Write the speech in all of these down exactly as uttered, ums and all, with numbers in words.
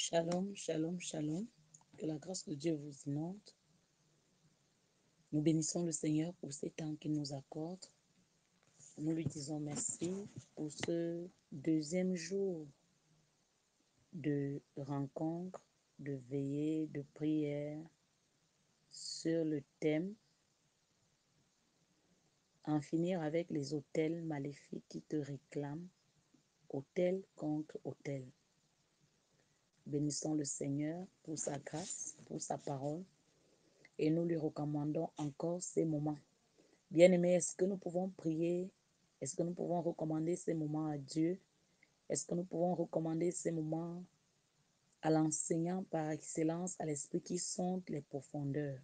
Shalom, shalom, shalom. Que la grâce de Dieu vous inonde. Nous bénissons le Seigneur pour ces temps qu'il nous accorde. Nous lui disons merci pour ce deuxième jour de rencontre, de veillée, de prière sur le thème en finir avec les autels maléfiques qui te réclament, autel contre autel. Bénissons le Seigneur pour sa grâce, pour sa parole, et nous lui recommandons encore ces moments. Bien-aimés, est-ce que nous pouvons prier? Est-ce que nous pouvons recommander ces moments à Dieu? Est-ce que nous pouvons recommander ces moments à l'enseignant par excellence, à l'Esprit qui sonde les profondeurs?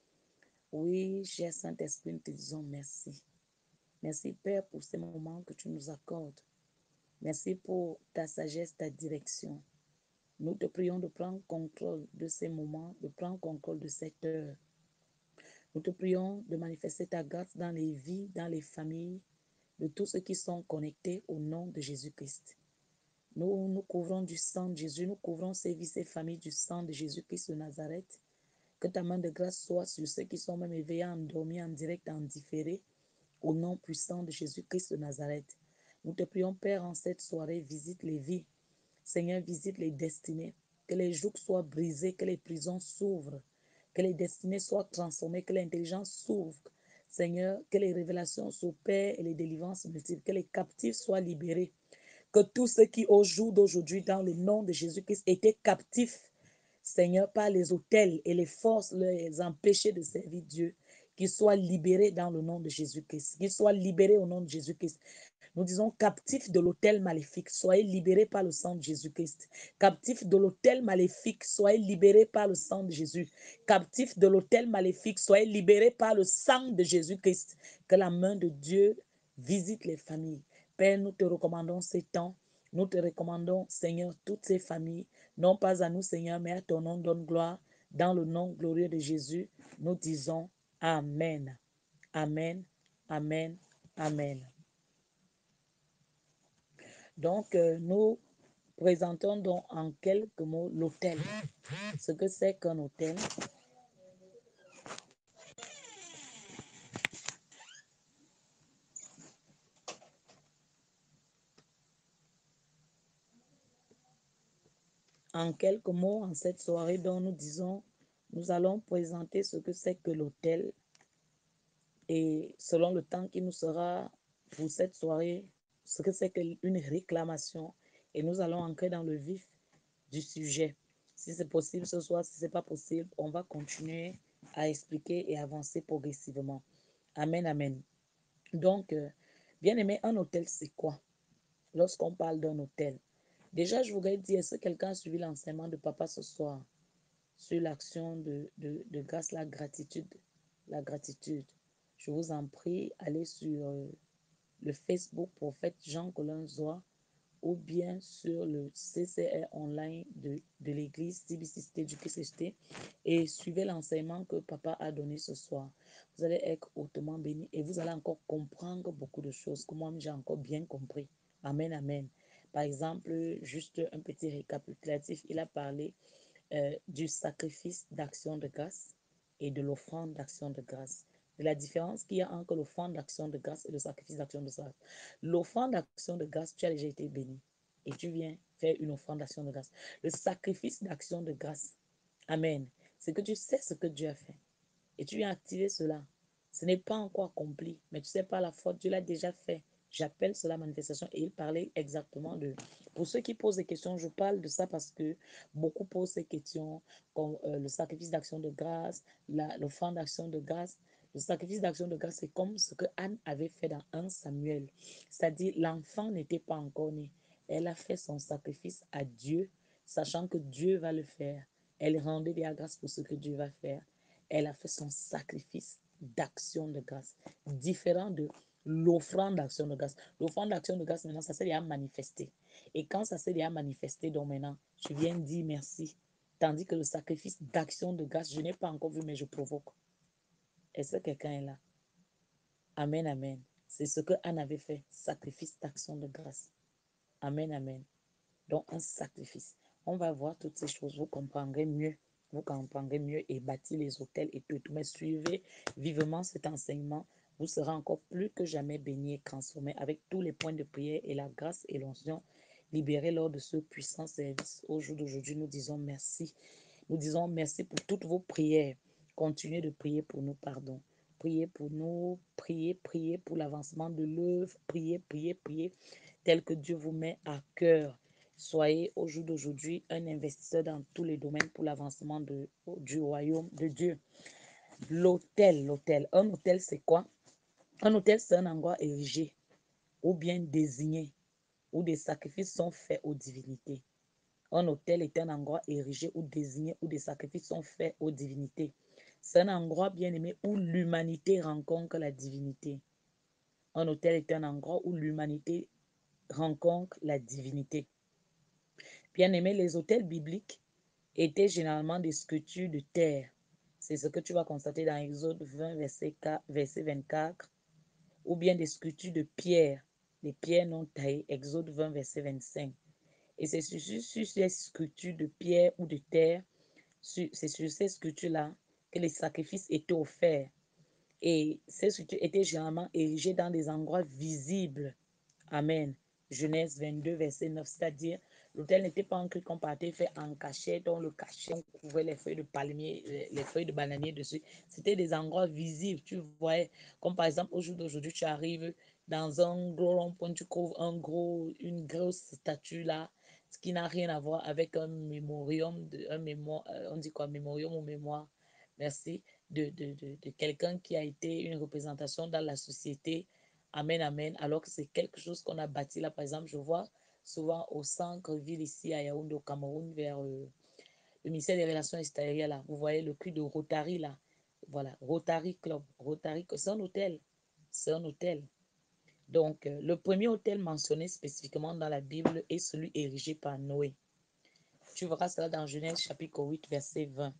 Oui, cher Saint-Esprit, nous te disons merci. Merci, Père, pour ces moments que tu nous accordes. Merci pour ta sagesse, ta direction. Nous te prions de prendre contrôle de ces moments, de prendre contrôle de cette heure. Nous te prions de manifester ta grâce dans les vies, dans les familles, de tous ceux qui sont connectés au nom de Jésus-Christ. Nous nous couvrons du sang de Jésus, nous couvrons ces vies, ces familles du sang de Jésus-Christ de Nazareth. Que ta main de grâce soit sur ceux qui sont même éveillés, endormis, en direct, en différé, au nom puissant de Jésus-Christ de Nazareth. Nous te prions, Père, en cette soirée, visite les vies. Seigneur, visite les destinées. Que les jougs soient brisés, que les prisons s'ouvrent, que les destinées soient transformées, que l'intelligence s'ouvre. Seigneur, que les révélations s'opèrent et les délivrances multiples, que les captifs soient libérés. Que tous ceux qui, au jour d'aujourd'hui, dans le nom de Jésus-Christ, étaient captifs, Seigneur, par les autels et les forces, les empêcher de servir Dieu, qu'ils soient libérés dans le nom de Jésus-Christ, qu'ils soient libérés au nom de Jésus-Christ. Nous disons captifs de l'autel maléfique, soyez libérés par le sang de Jésus-Christ. Captifs de l'autel maléfique, soyez libérés par le sang de Jésus. Captifs de l'autel maléfique, soyez libérés par le sang de Jésus-Christ. Que la main de Dieu visite les familles. Père, nous te recommandons ces temps. Nous te recommandons, Seigneur, toutes ces familles. Non pas à nous, Seigneur, mais à ton nom donne gloire. Dans le nom glorieux de Jésus, nous disons Amen. Amen. Amen. Amen. Donc, euh, nous présentons donc en quelques mots l'autel. Ce que c'est qu'un autel. En quelques mots, en cette soirée dont nous disons, nous allons présenter ce que c'est que l'autel. Et selon le temps qui nous sera pour cette soirée, ce que c'est qu'une réclamation. Et nous allons entrer dans le vif du sujet. Si c'est possible ce soir, si ce n'est pas possible, on va continuer à expliquer et avancer progressivement. Amen, amen. Donc, euh, bien aimé, un hôtel, c'est quoi? Lorsqu'on parle d'un hôtel, déjà, je voudrais dire, est-ce que quelqu'un a suivi l'enseignement de papa ce soir sur l'action de, de, de grâce, la gratitude, la gratitude? Je vous en prie, allez sur euh, le Facebook prophète Jean Colin-Zoa ou bien sur le C C R online de, de l'église C B C Cité du Christ et suivez l'enseignement que papa a donné ce soir. Vous allez être hautement bénis et vous allez encore comprendre beaucoup de choses que moi j'ai encore bien compris. Amen, amen. Par exemple, juste un petit récapitulatif, il a parlé euh, du sacrifice d'action de grâce et de l'offrande d'action de grâce. De la différence qu'il y a entre l'offrande d'action de grâce et le sacrifice d'action de grâce. L'offrande d'action de grâce, tu as déjà été béni et tu viens faire une offrande d'action de grâce. Le sacrifice d'action de grâce, amen, c'est que tu sais ce que Dieu a fait et tu viens activer cela. Ce n'est pas encore accompli, mais tu sais pas la faute, Dieu l'a déjà fait. J'appelle cela manifestation et il parlait exactement de... Pour ceux qui posent des questions, je parle de ça parce que beaucoup posent ces questions, comme euh, le sacrifice d'action de grâce, l'offrande d'action de grâce. Le sacrifice d'action de grâce, c'est comme ce que Anne avait fait dans un Samuel. C'est-à-dire, l'enfant n'était pas encore né. Elle a fait son sacrifice à Dieu, sachant que Dieu va le faire. Elle rendait la grâce pour ce que Dieu va faire. Elle a fait son sacrifice d'action de grâce, différent de l'offrande d'action de grâce. L'offrande d'action de grâce, maintenant, ça s'est déjà manifesté. Et quand ça s'est déjà manifesté, donc maintenant, je viens dire merci. Tandis que le sacrifice d'action de grâce, je n'ai pas encore vu, mais je provoque. Est-ce que quelqu'un est là? Amen, amen. C'est ce que Anne avait fait, sacrifice d'action de grâce. Amen, amen. Donc, un sacrifice. On va voir toutes ces choses, vous comprendrez mieux. Vous comprendrez mieux et bâtir les hôtels et tout. Mais suivez vivement cet enseignement. Vous serez encore plus que jamais bénis et transformés avec tous les points de prière et la grâce et l'onction libérés lors de ce puissant service. Au jour d'aujourd'hui, nous disons merci. Nous disons merci pour toutes vos prières. Continuez de prier pour nous, pardon. Priez pour nous, priez, priez pour l'avancement de l'œuvre, priez, priez, priez, tel que Dieu vous met à cœur. Soyez au jour d'aujourd'hui un investisseur dans tous les domaines pour l'avancement du royaume de Dieu. L'hôtel, l'hôtel. Un hôtel, c'est quoi? Un hôtel, c'est un endroit érigé ou bien désigné où des sacrifices sont faits aux divinités. Un hôtel est un endroit érigé ou désigné où des sacrifices sont faits aux divinités. C'est un endroit bien aimé où l'humanité rencontre la divinité. Un hôtel est un endroit où l'humanité rencontre la divinité. Bien aimé, les hôtels bibliques étaient généralement des sculptures de terre. C'est ce que tu vas constater dans Exode vingt, verset, verset vingt-quatre, ou bien des sculptures de pierre, des pierres non taillées, Exode vingt, verset vingt-cinq. Et c'est sur, sur ces sculptures de pierre ou de terre, c'est sur ces sculptures-là que les sacrifices étaient offerts. Et ces sculptures étaient généralement érigées dans des endroits visibles. Amen. Genèse vingt-deux, verset neuf, c'est-à-dire l'autel n'était pas un truc qu'on partait faire en cachette, on le cachait, on couvrait les feuilles de palmier, les feuilles de bananier dessus. C'était des endroits visibles, tu voyais, comme par exemple au jour d'aujourd'hui, tu arrives dans un gros rond-point, tu trouves un gros, une grosse statue là, ce qui n'a rien à voir avec un mémorium, de, un mémoire, on dit quoi, mémorium ou mémoire, merci, de, de, de, de quelqu'un qui a été une représentation dans la société. Amen, amen. Alors que c'est quelque chose qu'on a bâti là. Par exemple, je vois souvent au centre-ville ici à Yaoundé, au Cameroun, vers euh, le ministère des Relations extérieures là. Vous voyez le cul de Rotary là. Voilà, Rotary Club. Rotary, c'est un hôtel. C'est un hôtel. Donc, euh, le premier hôtel mentionné spécifiquement dans la Bible est celui érigé par Noé. Tu verras cela dans Genèse chapitre huit, verset vingt.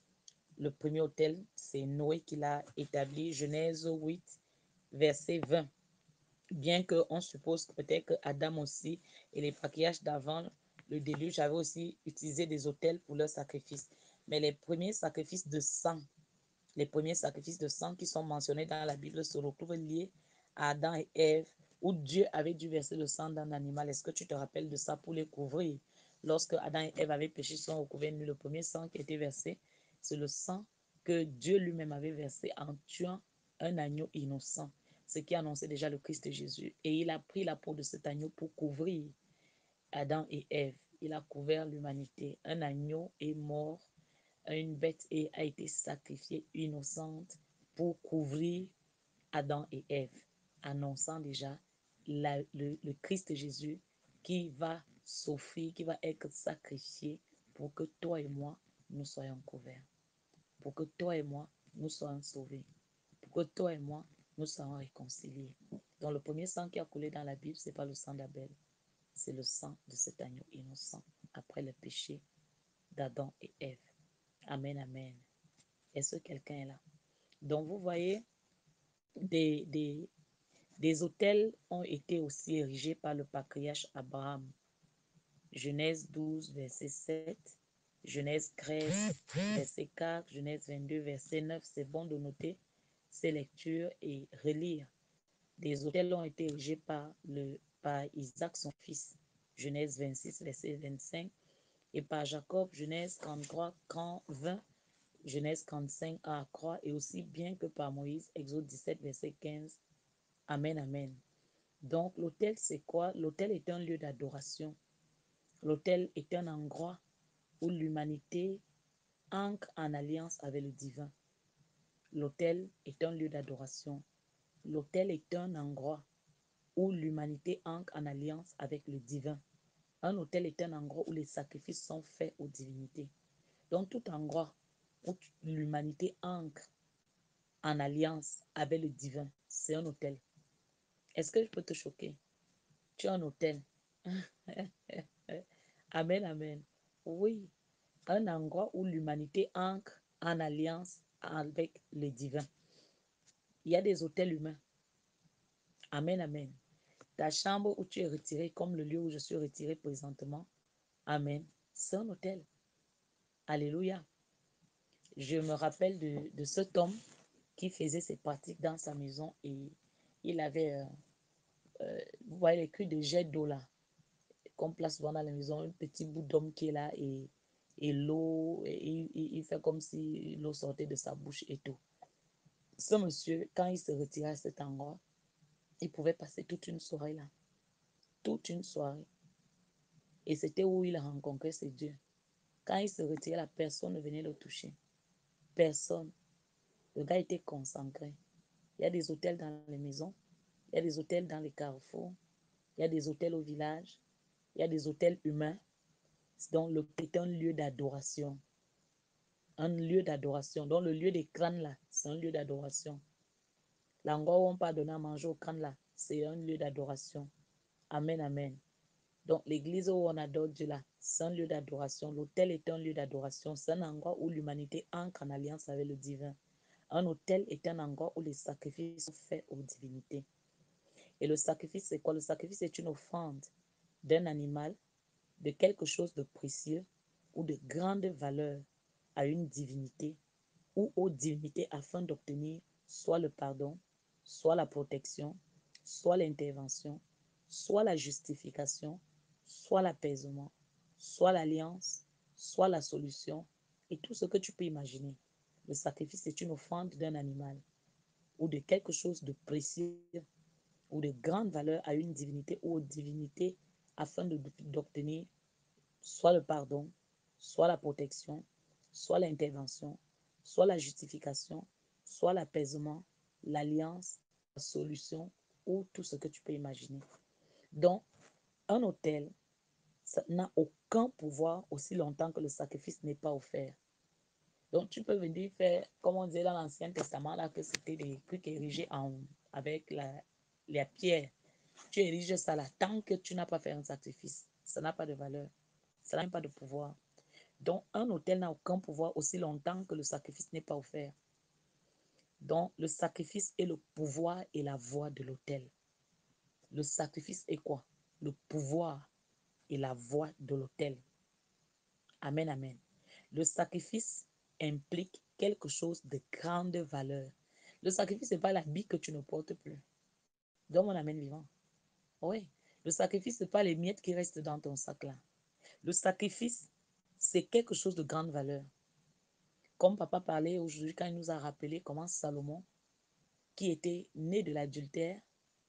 Le premier hôtel, c'est Noé qui l'a établi. Genèse huit, verset vingt. Bien qu'on suppose que peut-être que Adam aussi et les patriarches d'avant le déluge avaient aussi utilisé des autels pour leurs sacrifices. Mais les premiers sacrifices de sang, les premiers sacrifices de sang qui sont mentionnés dans la Bible se retrouvent liés à Adam et Ève, où Dieu avait dû verser le sang d'un animal. Est-ce que tu te rappelles de ça pour les couvrir? Lorsque Adam et Ève avaient péché, ils sont recouverts nus. Le premier sang qui était versé, c'est le sang que Dieu lui-même avait versé en tuant un agneau innocent, ce qui annonçait déjà le Christ Jésus. Et il a pris la peau de cet agneau pour couvrir Adam et Ève. Il a couvert l'humanité. Un agneau est mort, une bête a été sacrifiée innocente pour couvrir Adam et Ève, annonçant déjà la, le, le Christ Jésus qui va s'offrir, qui va être sacrifié pour que toi et moi, nous soyons couverts, pour que toi et moi, nous soyons sauvés, pour que toi et moi, nous soyons réconciliés. Donc le premier sang qui a coulé dans la Bible, ce n'est pas le sang d'Abel, c'est le sang de cet agneau innocent après le péché d'Adam et Ève. Amen, amen. Est-ce que quelqu'un est là? Donc vous voyez, des, des, des autels ont été aussi érigés par le patriarche Abraham. Genèse douze, verset sept, Genèse treize, verset quatre, Genèse vingt-deux, verset neuf. C'est bon de noter ces lectures et relire. Des autels ont été érigés par, le, par Isaac, son fils, Genèse vingt-six, verset vingt-cinq, et par Jacob, Genèse trente-trois, vingt, Genèse trente-cinq à la croix, et aussi bien que par Moïse, Exode dix-sept, verset quinze. Amen, amen. Donc, l'autel, c'est quoi? L'autel est un lieu d'adoration. L'autel est un endroit où l'humanité ancre en alliance avec le divin. L'autel est un lieu d'adoration. L'autel est un endroit où l'humanité ancre en alliance avec le divin. Un autel est un endroit où les sacrifices sont faits aux divinités. Donc, tout endroit où l'humanité ancre en alliance avec le divin, c'est un autel. Est-ce que je peux te choquer? Tu as un autel. Amen, amen. Oui, un endroit où l'humanité ancre en alliance avec le divin. Il y a des hôtels humains. Amen, amen. Ta chambre où tu es retiré, comme le lieu où je suis retiré présentement. Amen. C'est un autel. Alléluia. Je me rappelle de, de cet homme qui faisait ses pratiques dans sa maison et il avait, euh, euh, vous voyez les culs de jet d'eau là, qu'on place souvent dans la maison, un petit bout d'homme qui est là et, et l'eau, il, il fait comme si l'eau sortait de sa bouche et tout. Ce monsieur, quand il se retirait à cet endroit, il pouvait passer toute une soirée là, toute une soirée. Et c'était où il rencontrait ses dieux. Quand il se retirait, la personne ne venait le toucher. Personne. Le gars était concentré. Il y a des hôtels dans les maisons, il y a des hôtels dans les carrefours, il y a des hôtels au village, il y a des hôtels humains. Donc, le est un lieu d'adoration. Un lieu d'adoration. Donc, le lieu des crânes là, c'est un lieu d'adoration. L'endroit où on peut donner à manger au crâne là, c'est un lieu d'adoration. Amen, amen. Donc, l'église où on adore Dieu là, c'est un lieu d'adoration. L'autel est un lieu d'adoration. C'est un endroit où l'humanité entre en alliance avec le divin. Un autel est un endroit où les sacrifices sont faits aux divinités. Et le sacrifice, c'est quoi? Le sacrifice est une offrande d'un animal, de quelque chose de précieux ou de grande valeur à une divinité ou aux divinités afin d'obtenir soit le pardon, soit la protection, soit l'intervention, soit la justification, soit l'apaisement, soit l'alliance, soit la solution et tout ce que tu peux imaginer. Le sacrifice est une offrande d'un animal ou de quelque chose de précieux ou de grande valeur à une divinité ou aux divinités afin d'obtenir soit le pardon, soit la protection, soit l'intervention, soit la justification, soit l'apaisement, l'alliance, la solution ou tout ce que tu peux imaginer. Donc, un autel, ça n'a aucun pouvoir aussi longtemps que le sacrifice n'est pas offert. Donc, tu peux venir faire, comme on disait dans l'Ancien Testament, là, que c'était des trucs érigés en, avec la, la pierre. Tu ériges ça là, tant que tu n'as pas fait un sacrifice, ça n'a pas de valeur, ça n'a pas de pouvoir. Donc, un autel n'a aucun pouvoir aussi longtemps que le sacrifice n'est pas offert. Donc, le sacrifice est le pouvoir et la voix de l'autel. Le sacrifice est quoi? Le pouvoir et la voix de l'autel. Amen, amen. Le sacrifice implique quelque chose de grande valeur. Le sacrifice, ce n'est pas l'habit que tu ne portes plus. Donc, mon amen vivant. Oui. Le sacrifice, ce n'est pas les miettes qui restent dans ton sac là. Le sacrifice, c'est quelque chose de grande valeur. Comme papa parlait aujourd'hui quand il nous a rappelé comment Salomon, qui était né de l'adultère,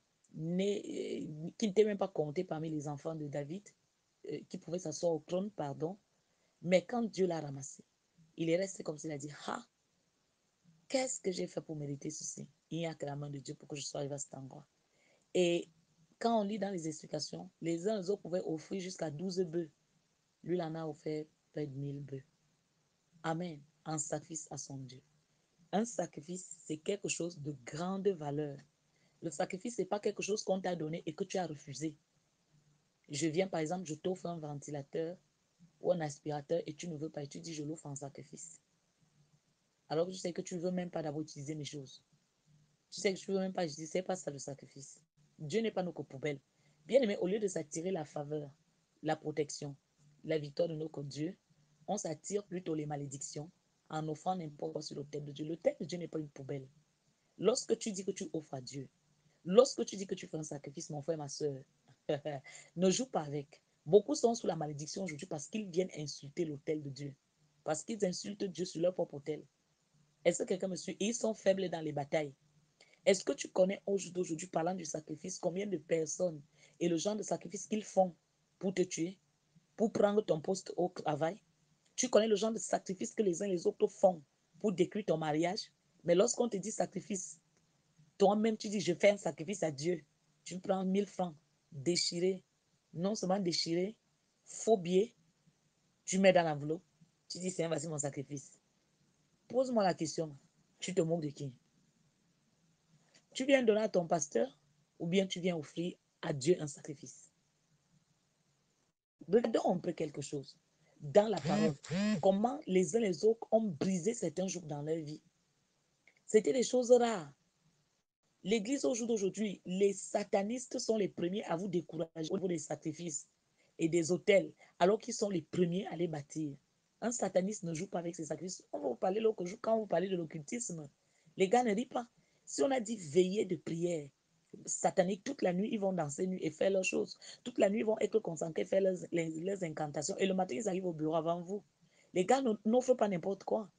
né, euh, qui n'était même pas compté parmi les enfants de David, euh, qui pouvait s'asseoir au trône, pardon, mais quand Dieu l'a ramassé, il est resté comme s'il a dit, ah, qu'est-ce que j'ai fait pour mériter ceci? Il n'y a que la main de Dieu pour que je sois arrivé à cet endroit. Et quand on lit dans les explications, les uns et les autres pouvaient offrir jusqu'à douze bœufs. Lui, il en a offert près de mille bœufs. Amen. En sacrifice à son Dieu. Un sacrifice, c'est quelque chose de grande valeur. Le sacrifice, ce n'est pas quelque chose qu'on t'a donné et que tu as refusé. Je viens, par exemple, je t'offre un ventilateur ou un aspirateur et tu ne veux pas et tu dis je l'offre en sacrifice. Alors que tu sais que tu ne veux même pas d'abord utiliser mes choses. Tu sais que tu ne veux même pas, je dis, c'est pas ça le sacrifice. Dieu n'est pas notre poubelle. Bien aimé, au lieu de s'attirer la faveur, la protection, la victoire de notre Dieu, on s'attire plutôt les malédictions en offrant n'importe quoi sur le thème de Dieu. Le thème de Dieu n'est pas une poubelle. Lorsque tu dis que tu offres à Dieu, lorsque tu dis que tu fais un sacrifice, mon frère, ma soeur, ne joue pas avec. Beaucoup sont sous la malédiction aujourd'hui parce qu'ils viennent insulter l'autel de Dieu. Parce qu'ils insultent Dieu sur leur propre autel. Est-ce que quelqu'un me suit? Ils sont faibles dans les batailles. Est-ce que tu connais aujourd'hui, parlant du sacrifice, combien de personnes et le genre de sacrifice qu'ils font pour te tuer, pour prendre ton poste au travail? Tu connais le genre de sacrifice que les uns et les autres font pour détruire ton mariage? Mais lorsqu'on te dit sacrifice, toi-même, tu dis, je fais un sacrifice à Dieu. Tu prends mille francs, déchiré, non seulement déchiré, faux billet, tu mets dans l'enveloppe. Tu dis, c'est voici mon sacrifice. Pose-moi la question, tu te moques de qui? Tu viens donner à ton pasteur ou bien tu viens offrir à Dieu un sacrifice? Regardons un peu quelque chose dans la parole. Comment les uns les autres ont brisé certains jours dans leur vie. C'était des choses rares. L'église au jour d'aujourd'hui, les satanistes sont les premiers à vous décourager au niveau des sacrifices. et des autels, alors qu'ils sont les premiers à les bâtir. Un sataniste ne joue pas avec ses sacrifices. On va vous parler l'autre jour, quand vous parlez de l'occultisme, les gars ne rient pas. Si on a dit veiller de prière satanique, toute la nuit, ils vont danser nu et faire leurs choses. Toute la nuit, ils vont être concentrés, faire leurs, les, leurs incantations. Et le matin, ils arrivent au bureau avant vous. Les gars n'offrent pas n'importe quoi.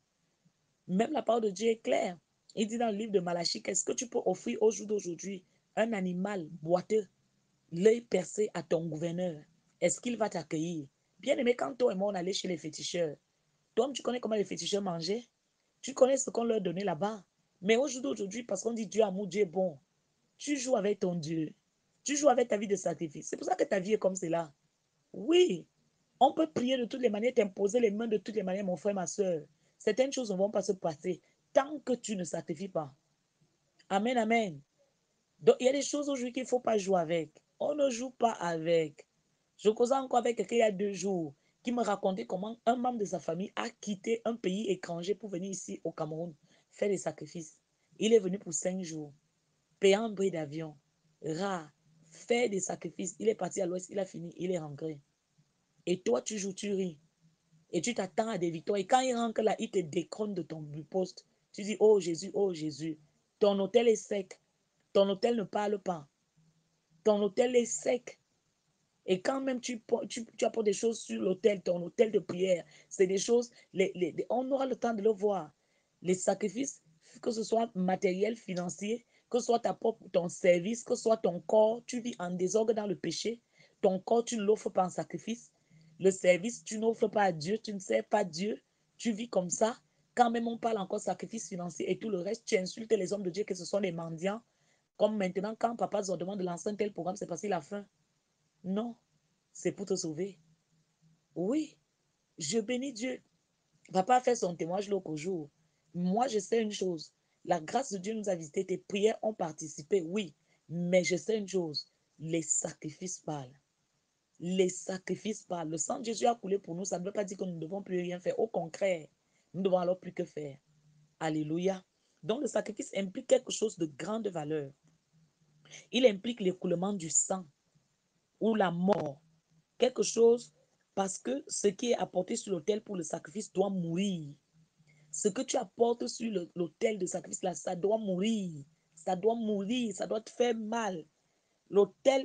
Même la parole de Dieu est claire. Il dit dans le livre de Malachie, qu'est-ce que tu peux offrir au jour d'aujourd'hui? Un animal boiteux, l'œil percé à ton gouverneur. Est-ce qu'il va t'accueillir? Bien aimé, quand toi et moi, on allait chez les féticheurs, toi, tu connais comment les féticheurs mangeaient? Tu connais ce qu'on leur donnait là-bas? Mais au jour d'aujourd'hui, parce qu'on dit Dieu amour, Dieu est bon, tu joues avec ton Dieu. Tu joues avec ta vie de sacrifice. C'est pour ça que ta vie est comme cela. Oui, on peut prier de toutes les manières, t'imposer les mains de toutes les manières, mon frère, ma soeur. Certaines choses ne vont pas se passer tant que tu ne sacrifies pas. Amen, amen. Donc, il y a des choses aujourd'hui qu'il ne faut pas jouer avec. On ne joue pas avec. Je causais encore avec quelqu'un il y a deux jours qui me racontait comment un membre de sa famille a quitté un pays étranger pour venir ici au Cameroun faire des sacrifices. Il est venu pour cinq jours, payant un billet d'avion, rare, faire des sacrifices. Il est parti à l'ouest, il a fini, il est rentré. Et toi, tu joues, tu ris. Et tu t'attends à des victoires. Et quand il rentre là, il te décroche de ton poste. Tu dis, oh Jésus, oh Jésus. Ton hôtel est sec. Ton hôtel ne parle pas. Ton hôtel est sec. Et quand même tu, tu, tu apportes des choses sur l'autel, ton hôtel de prière, c'est des choses, les, les, on aura le temps de le voir. Les sacrifices, que ce soit matériel, financier, que ce soit ta propre, ton service, que ce soit ton corps, tu vis en désordre dans le péché. Ton corps, tu ne l'offres pas en sacrifice. Le service, tu n'offres pas à Dieu, tu ne sers pas Dieu. Tu vis comme ça. Quand même on parle encore sacrifice financier et tout le reste, tu insultes les hommes de Dieu que ce sont des mendiants. Comme maintenant, quand papa se demande de lancer un tel programme, c'est parce qu'il a faim. Non, c'est pour te sauver. Oui, je bénis Dieu. Papa a fait son témoignage l'autre jour. Moi, je sais une chose. La grâce de Dieu nous a visités. Tes prières ont participé, oui. Mais je sais une chose. Les sacrifices parlent. Les sacrifices parlent. Le sang de Jésus a coulé pour nous. Ça ne veut pas dire que nous ne devons plus rien faire. Au contraire, nous devons alors plus que faire. Alléluia. Donc, le sacrifice implique quelque chose de grande valeur. Il implique l'écoulement du sang ou la mort. Quelque chose parce que ce qui est apporté sur l'autel pour le sacrifice doit mourir. Ce que tu apportes sur l'autel de sacrifice, là, ça doit mourir. Ça doit mourir, ça doit te faire mal. L'autel,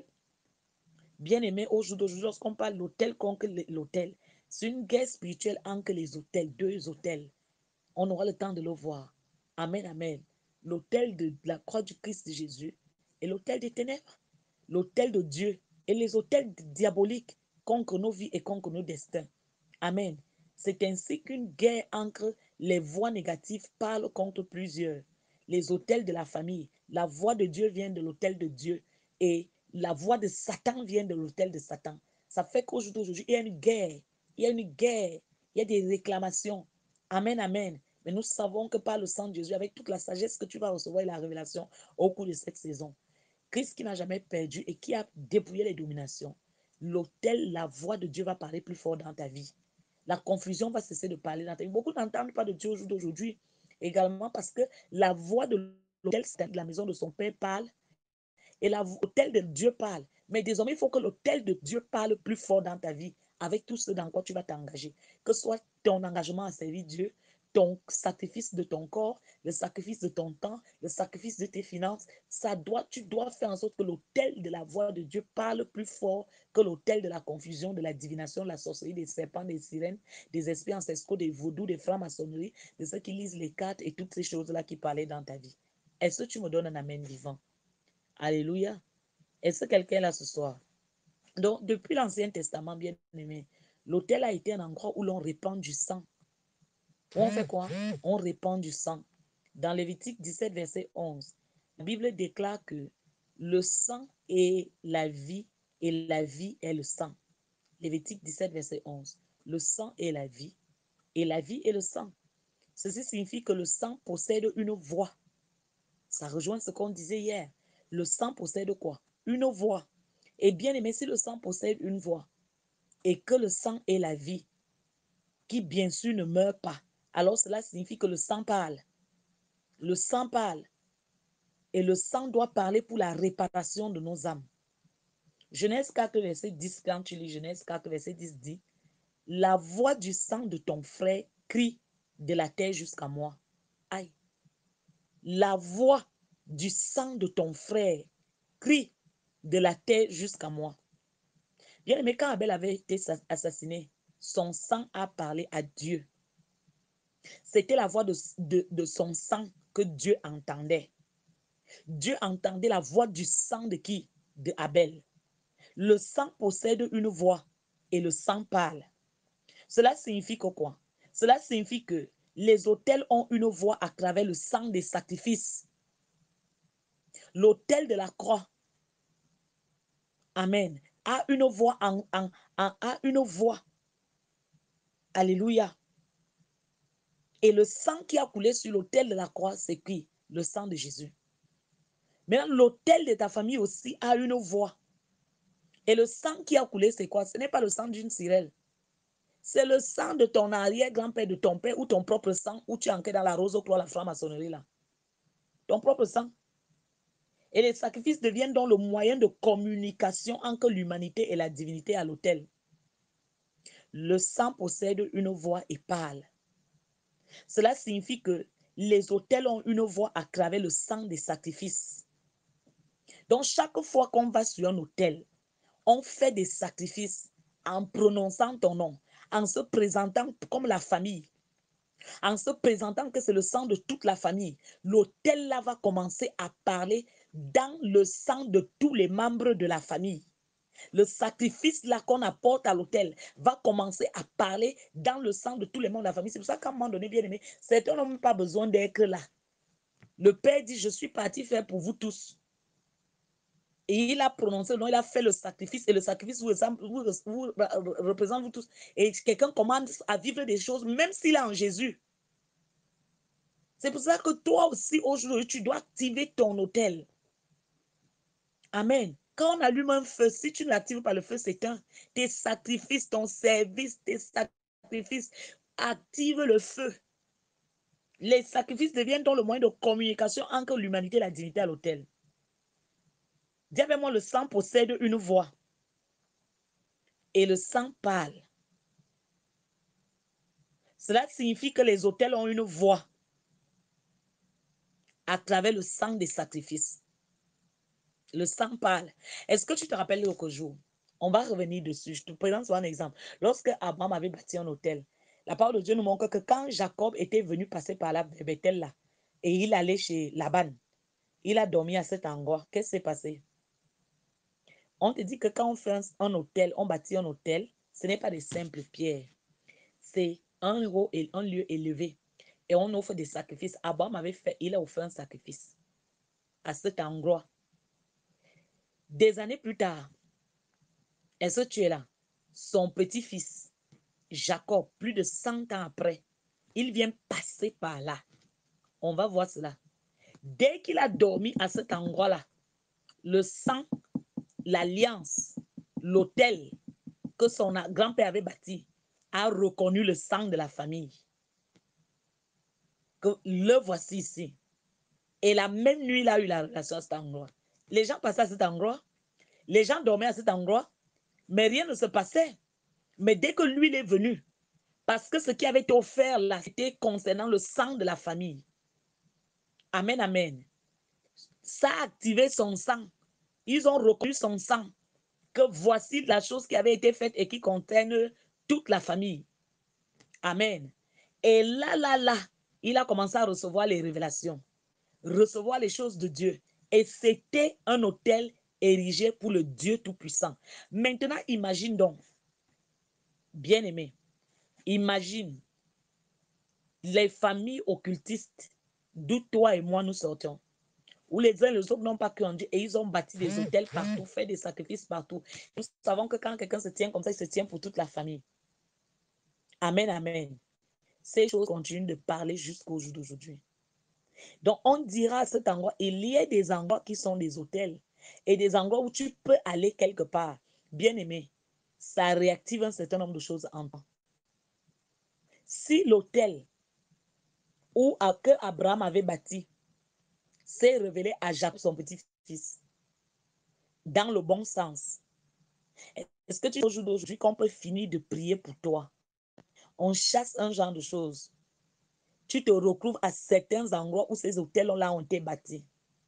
bien aimé, au jour d'aujourd'hui, lorsqu'on parle de l'autel contre l'autel, c'est une guerre spirituelle entre les autels, deux autels. On aura le temps de le voir. Amen, amen. L'autel de la croix du Christ de Jésus et l'autel des ténèbres. L'autel de Dieu et les autels diaboliques contre nos vies et contre nos destins. Amen. C'est ainsi qu'une guerre entre les voix négatives parle contre plusieurs. Les autels de la famille, la voix de Dieu vient de l'autel de Dieu et la voix de Satan vient de l'autel de Satan. Ça fait qu'aujourd'hui, il y a une guerre, il y a une guerre, il y a des réclamations. Amen, amen. Mais nous savons que par le sang de Jésus, avec toute la sagesse que tu vas recevoir et la révélation au cours de cette saison, Christ qui n'a jamais perdu et qui a dépouillé les dominations, l'autel, la voix de Dieu va parler plus fort dans ta vie. La confusion va cesser de parler dans ta vie. Beaucoup n'entendent pas de Dieu au jour d'aujourd'hui, également parce que la voix de l'autel de la maison de son père parle et l'autel de Dieu parle. Mais désormais, il faut que l'autel de Dieu parle plus fort dans ta vie, avec tout ce dans quoi tu vas t'engager. Que ce soit ton engagement à servir Dieu, ton sacrifice de ton corps, le sacrifice de ton temps, le sacrifice de tes finances, ça doit, tu dois faire en sorte que l'autel de la voix de Dieu parle plus fort que l'autel de la confusion, de la divination, de la sorcellerie, des serpents, des sirènes, des esprits ancestraux, des vaudous, des francs-maçonneries, de ceux qui lisent les cartes et toutes ces choses-là qui parlaient dans ta vie. Est-ce que tu me donnes un amen vivant? Alléluia. Est-ce que quelqu'un est là ce soir? Donc, depuis l'Ancien Testament, bien aimé, l'autel a été un endroit où l'on répand du sang. Où on fait quoi? On répand du sang. Dans Lévitique dix-sept, verset onze, la Bible déclare que le sang est la vie et la vie est le sang. Lévitique dix-sept, verset onze. Le sang est la vie et la vie est le sang. Ceci signifie que le sang possède une voix. Ça rejoint ce qu'on disait hier. Le sang possède quoi? Une voix. Et bien aimé, si le sang possède une voix et que le sang est la vie, qui bien sûr ne meurt pas, alors cela signifie que le sang parle. Le sang parle. Et le sang doit parler pour la réparation de nos âmes. Genèse quatre, verset dix, quand tu lis Genèse quatre, verset dix, dit, la voix du sang de ton frère crie de la terre jusqu'à moi. Aïe. La voix du sang de ton frère crie de la terre jusqu'à moi. Bien aimé, quand Abel avait été assassiné, son sang a parlé à Dieu. C'était la voix de, de, de son sang que Dieu entendait. Dieu entendait la voix du sang de qui? De Abel. Le sang possède une voix et le sang parle. Cela signifie que quoi? Cela signifie que les autels ont une voix à travers le sang des sacrifices. L'autel de la croix, amen, a une voix en, en, en, a une voix. Alléluia. Et le sang qui a coulé sur l'autel de la croix, c'est qui? Le sang de Jésus. Maintenant, l'autel de ta famille aussi a une voix. Et le sang qui a coulé, c'est quoi? Ce n'est pas le sang d'une sirène. C'est le sang de ton arrière-grand-père, de ton père, ou ton propre sang, où tu es ancré dans la rose au clos, la franc-maçonnerie là. Ton propre sang. Et les sacrifices deviennent donc le moyen de communication entre l'humanité et la divinité à l'autel. Le sang possède une voix et parle. Cela signifie que les autels ont une voix à travers le sang des sacrifices. Donc chaque fois qu'on va sur un autel, on fait des sacrifices en prononçant ton nom, en se présentant comme la famille, en se présentant que c'est le sang de toute la famille. L'autel là va commencer à parler dans le sang de tous les membres de la famille. Le sacrifice là qu'on apporte à l'autel va commencer à parler dans le sang de tous les membres de la famille. C'est pour ça qu'à un moment donné, bien aimé, certains n'ont même pas besoin d'être là. Le Père dit, je suis parti faire pour vous tous. Et il a prononcé le nom, il a fait le sacrifice, et le sacrifice vous, vous, vous représente vous tous. Et quelqu'un commence à vivre des choses, même s'il est en Jésus. C'est pour ça que toi aussi, aujourd'hui, tu dois activer ton autel. Amen. Quand on allume un feu, si tu ne l'actives pas, le feu s'éteint. Tes sacrifices, ton service, tes sacrifices, active le feu. Les sacrifices deviennent donc le moyen de communication entre l'humanité et la divinité à l'autel. Dis avec moi, le sang possède une voix. Et le sang parle. Cela signifie que les autels ont une voix à travers le sang des sacrifices. Le sang parle. Est-ce que tu te rappelles l'autre jour? On va revenir dessus. Je te présente un exemple. Lorsque Abraham avait bâti un hôtel, la parole de Dieu nous montre que quand Jacob était venu passer par là, Bethel là, et il allait chez Laban, il a dormi à cet endroit. Qu'est-ce qui s'est passé? On te dit que quand on fait un, un hôtel, on bâtit un hôtel, ce n'est pas des simples pierres. C'est un, un lieu élevé. Et on offre des sacrifices. Abraham avait fait, il a offert un sacrifice à cet endroit. Des années plus tard, est-ce que tu es là? Son petit-fils, Jacob, plus de cent ans après, il vient passer par là. On va voir cela. Dès qu'il a dormi à cet endroit-là, le sang, l'alliance, l'autel que son grand-père avait bâti, a reconnu le sang de la famille. Que le voici ici. Et la même nuit, il a eu la relation à cet endroit. Les gens passaient à cet endroit, les gens dormaient à cet endroit, mais rien ne se passait. Mais dès que lui il est venu, parce que ce qui avait été offert là, c'était concernant le sang de la famille. Amen, amen. Ça a activé son sang. Ils ont reconnu son sang. Que voici la chose qui avait été faite et qui concerne toute la famille. Amen. Et là, là, là, il a commencé à recevoir les révélations, recevoir les choses de Dieu. Et c'était un autel érigé pour le Dieu Tout-Puissant. Maintenant, imagine donc, bien-aimé, imagine les familles occultistes d'où toi et moi nous sortions, où les uns et les autres n'ont pas cru en Dieu et ils ont bâti des hôtels partout, fait des sacrifices partout. Nous savons que quand quelqu'un se tient comme ça, il se tient pour toute la famille. Amen, amen. Ces choses continuent de parler jusqu'au jour d'aujourd'hui. Donc, on dira à cet endroit, il y a des endroits qui sont des hôtels et des endroits où tu peux aller quelque part. Bien aimé, ça réactive un certain nombre de choses en toi. Si l'hôtel où que Abraham avait bâti s'est révélé à Jacob, son petit-fils, dans le bon sens, Est-ce que tu sais au jour d'aujourd'hui qu'on peut finir de prier pour toi? On chasse un genre de choses. Tu te retrouves à certains endroits où ces hôtels-là ont été bâtis.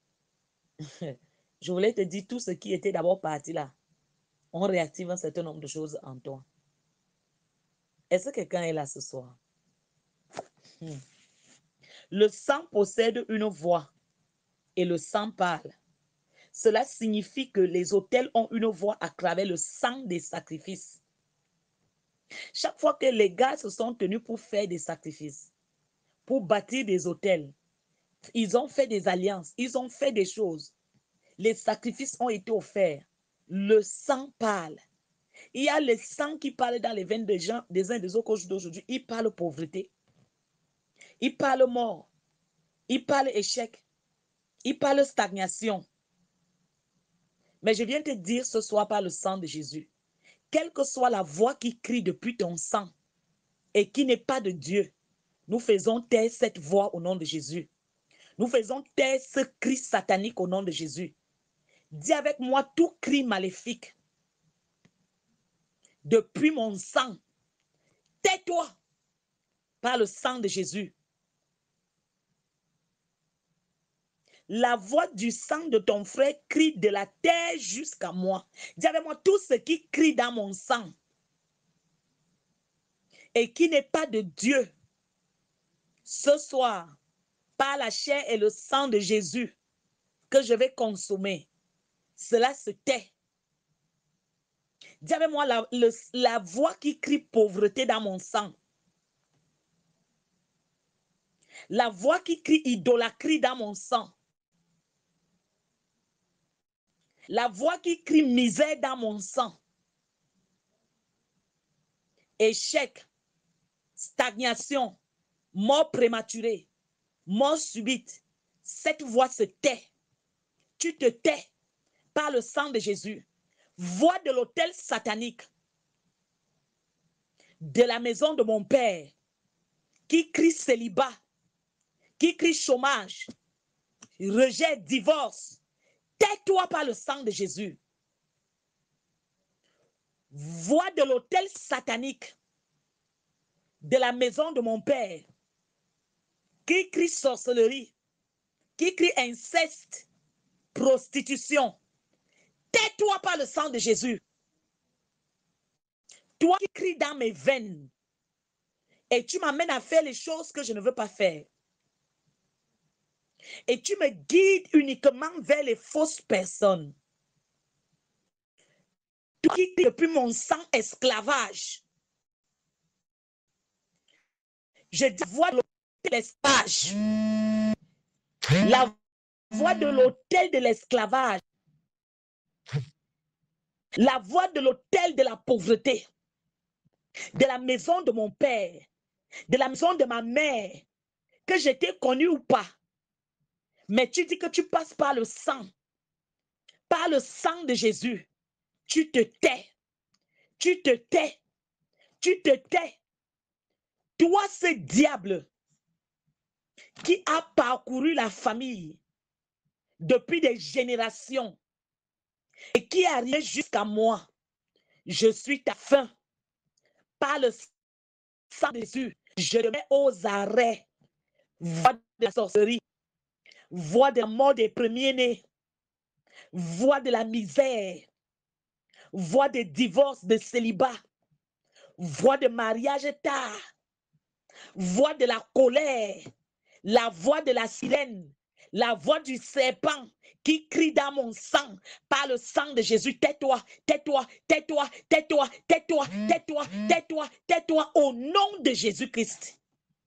Je voulais te dire, tout ce qui était d'abord parti là, on réactive un certain nombre de choses en toi. Est-ce que quelqu'un est là ce soir? Hmm. Le sang possède une voix et le sang parle. Cela signifie que les autels ont une voix à travers le sang des sacrifices. Chaque fois que les gars se sont tenus pour faire des sacrifices, pour bâtir des autels, ils ont fait des alliances, ils ont fait des choses. Les sacrifices ont été offerts. Le sang parle. Il y a le sang qui parle dans les veines des gens, des uns des autres d'aujourd'hui. Il parle pauvreté. Il parle mort. Il parle échec. Il parle stagnation. Mais je viens te dire ce soir par le sang de Jésus, quelle que soit la voix qui crie depuis ton sang et qui n'est pas de Dieu, nous faisons taire cette voix au nom de Jésus. Nous faisons taire ce cri satanique au nom de Jésus. Dis avec moi tout cri maléfique depuis mon sang. Tais-toi par le sang de Jésus. La voix du sang de ton frère crie de la terre jusqu'à moi. Dis avec moi tout ce qui crie dans mon sang et qui n'est pas de Dieu. Ce soir, par la chair et le sang de Jésus que je vais consommer, cela se tait. Dis avec moi la, le, la voix qui crie pauvreté dans mon sang. La voix qui crie idolâtrie dans mon sang. La voix qui crie misère dans mon sang. Échec, stagnation, mort prématurée, mort subite. Cette voix se tait. Tu te tais par le sang de Jésus. Voix de l'autel satanique, de la maison de mon père, qui crie célibat, qui crie chômage, rejet, divorce. Tais-toi par le sang de Jésus. Voix de l'autel satanique, de la maison de mon père, qui crie sorcellerie, qui crie inceste, prostitution. Tais-toi par le sang de Jésus. Toi qui cries dans mes veines et tu m'amènes à faire les choses que je ne veux pas faire. Et tu me guides uniquement vers les fausses personnes. Toi qui cries depuis mon sang esclavage. Je dis voix de l'autel de l'esclavage. La voix de l'autel de l'esclavage. La voix de l'autel de la pauvreté. De la maison de mon père. De la maison de ma mère. Que j'étais connu ou pas. Mais tu dis que tu passes par le sang. Par le sang de Jésus. Tu te tais. Tu te tais. Tu te tais. Toi, ce diable qui a parcouru la famille depuis des générations et qui est arrivé jusqu'à moi, je suis ta fin. Par le sang de Jésus, je te mets aux arrêts. Voix de la sorcellerie, voix de la mort des premiers-nés, voix de la misère, voix de divorce, de célibat, voix de mariage tard, voix de la colère, la voix de la sirène, la voix du serpent qui crie dans mon sang, par le sang de Jésus. Tais-toi, tais-toi, tais-toi, tais-toi, tais-toi, tais-toi, tais-toi, tais-toi, au nom de Jésus-Christ.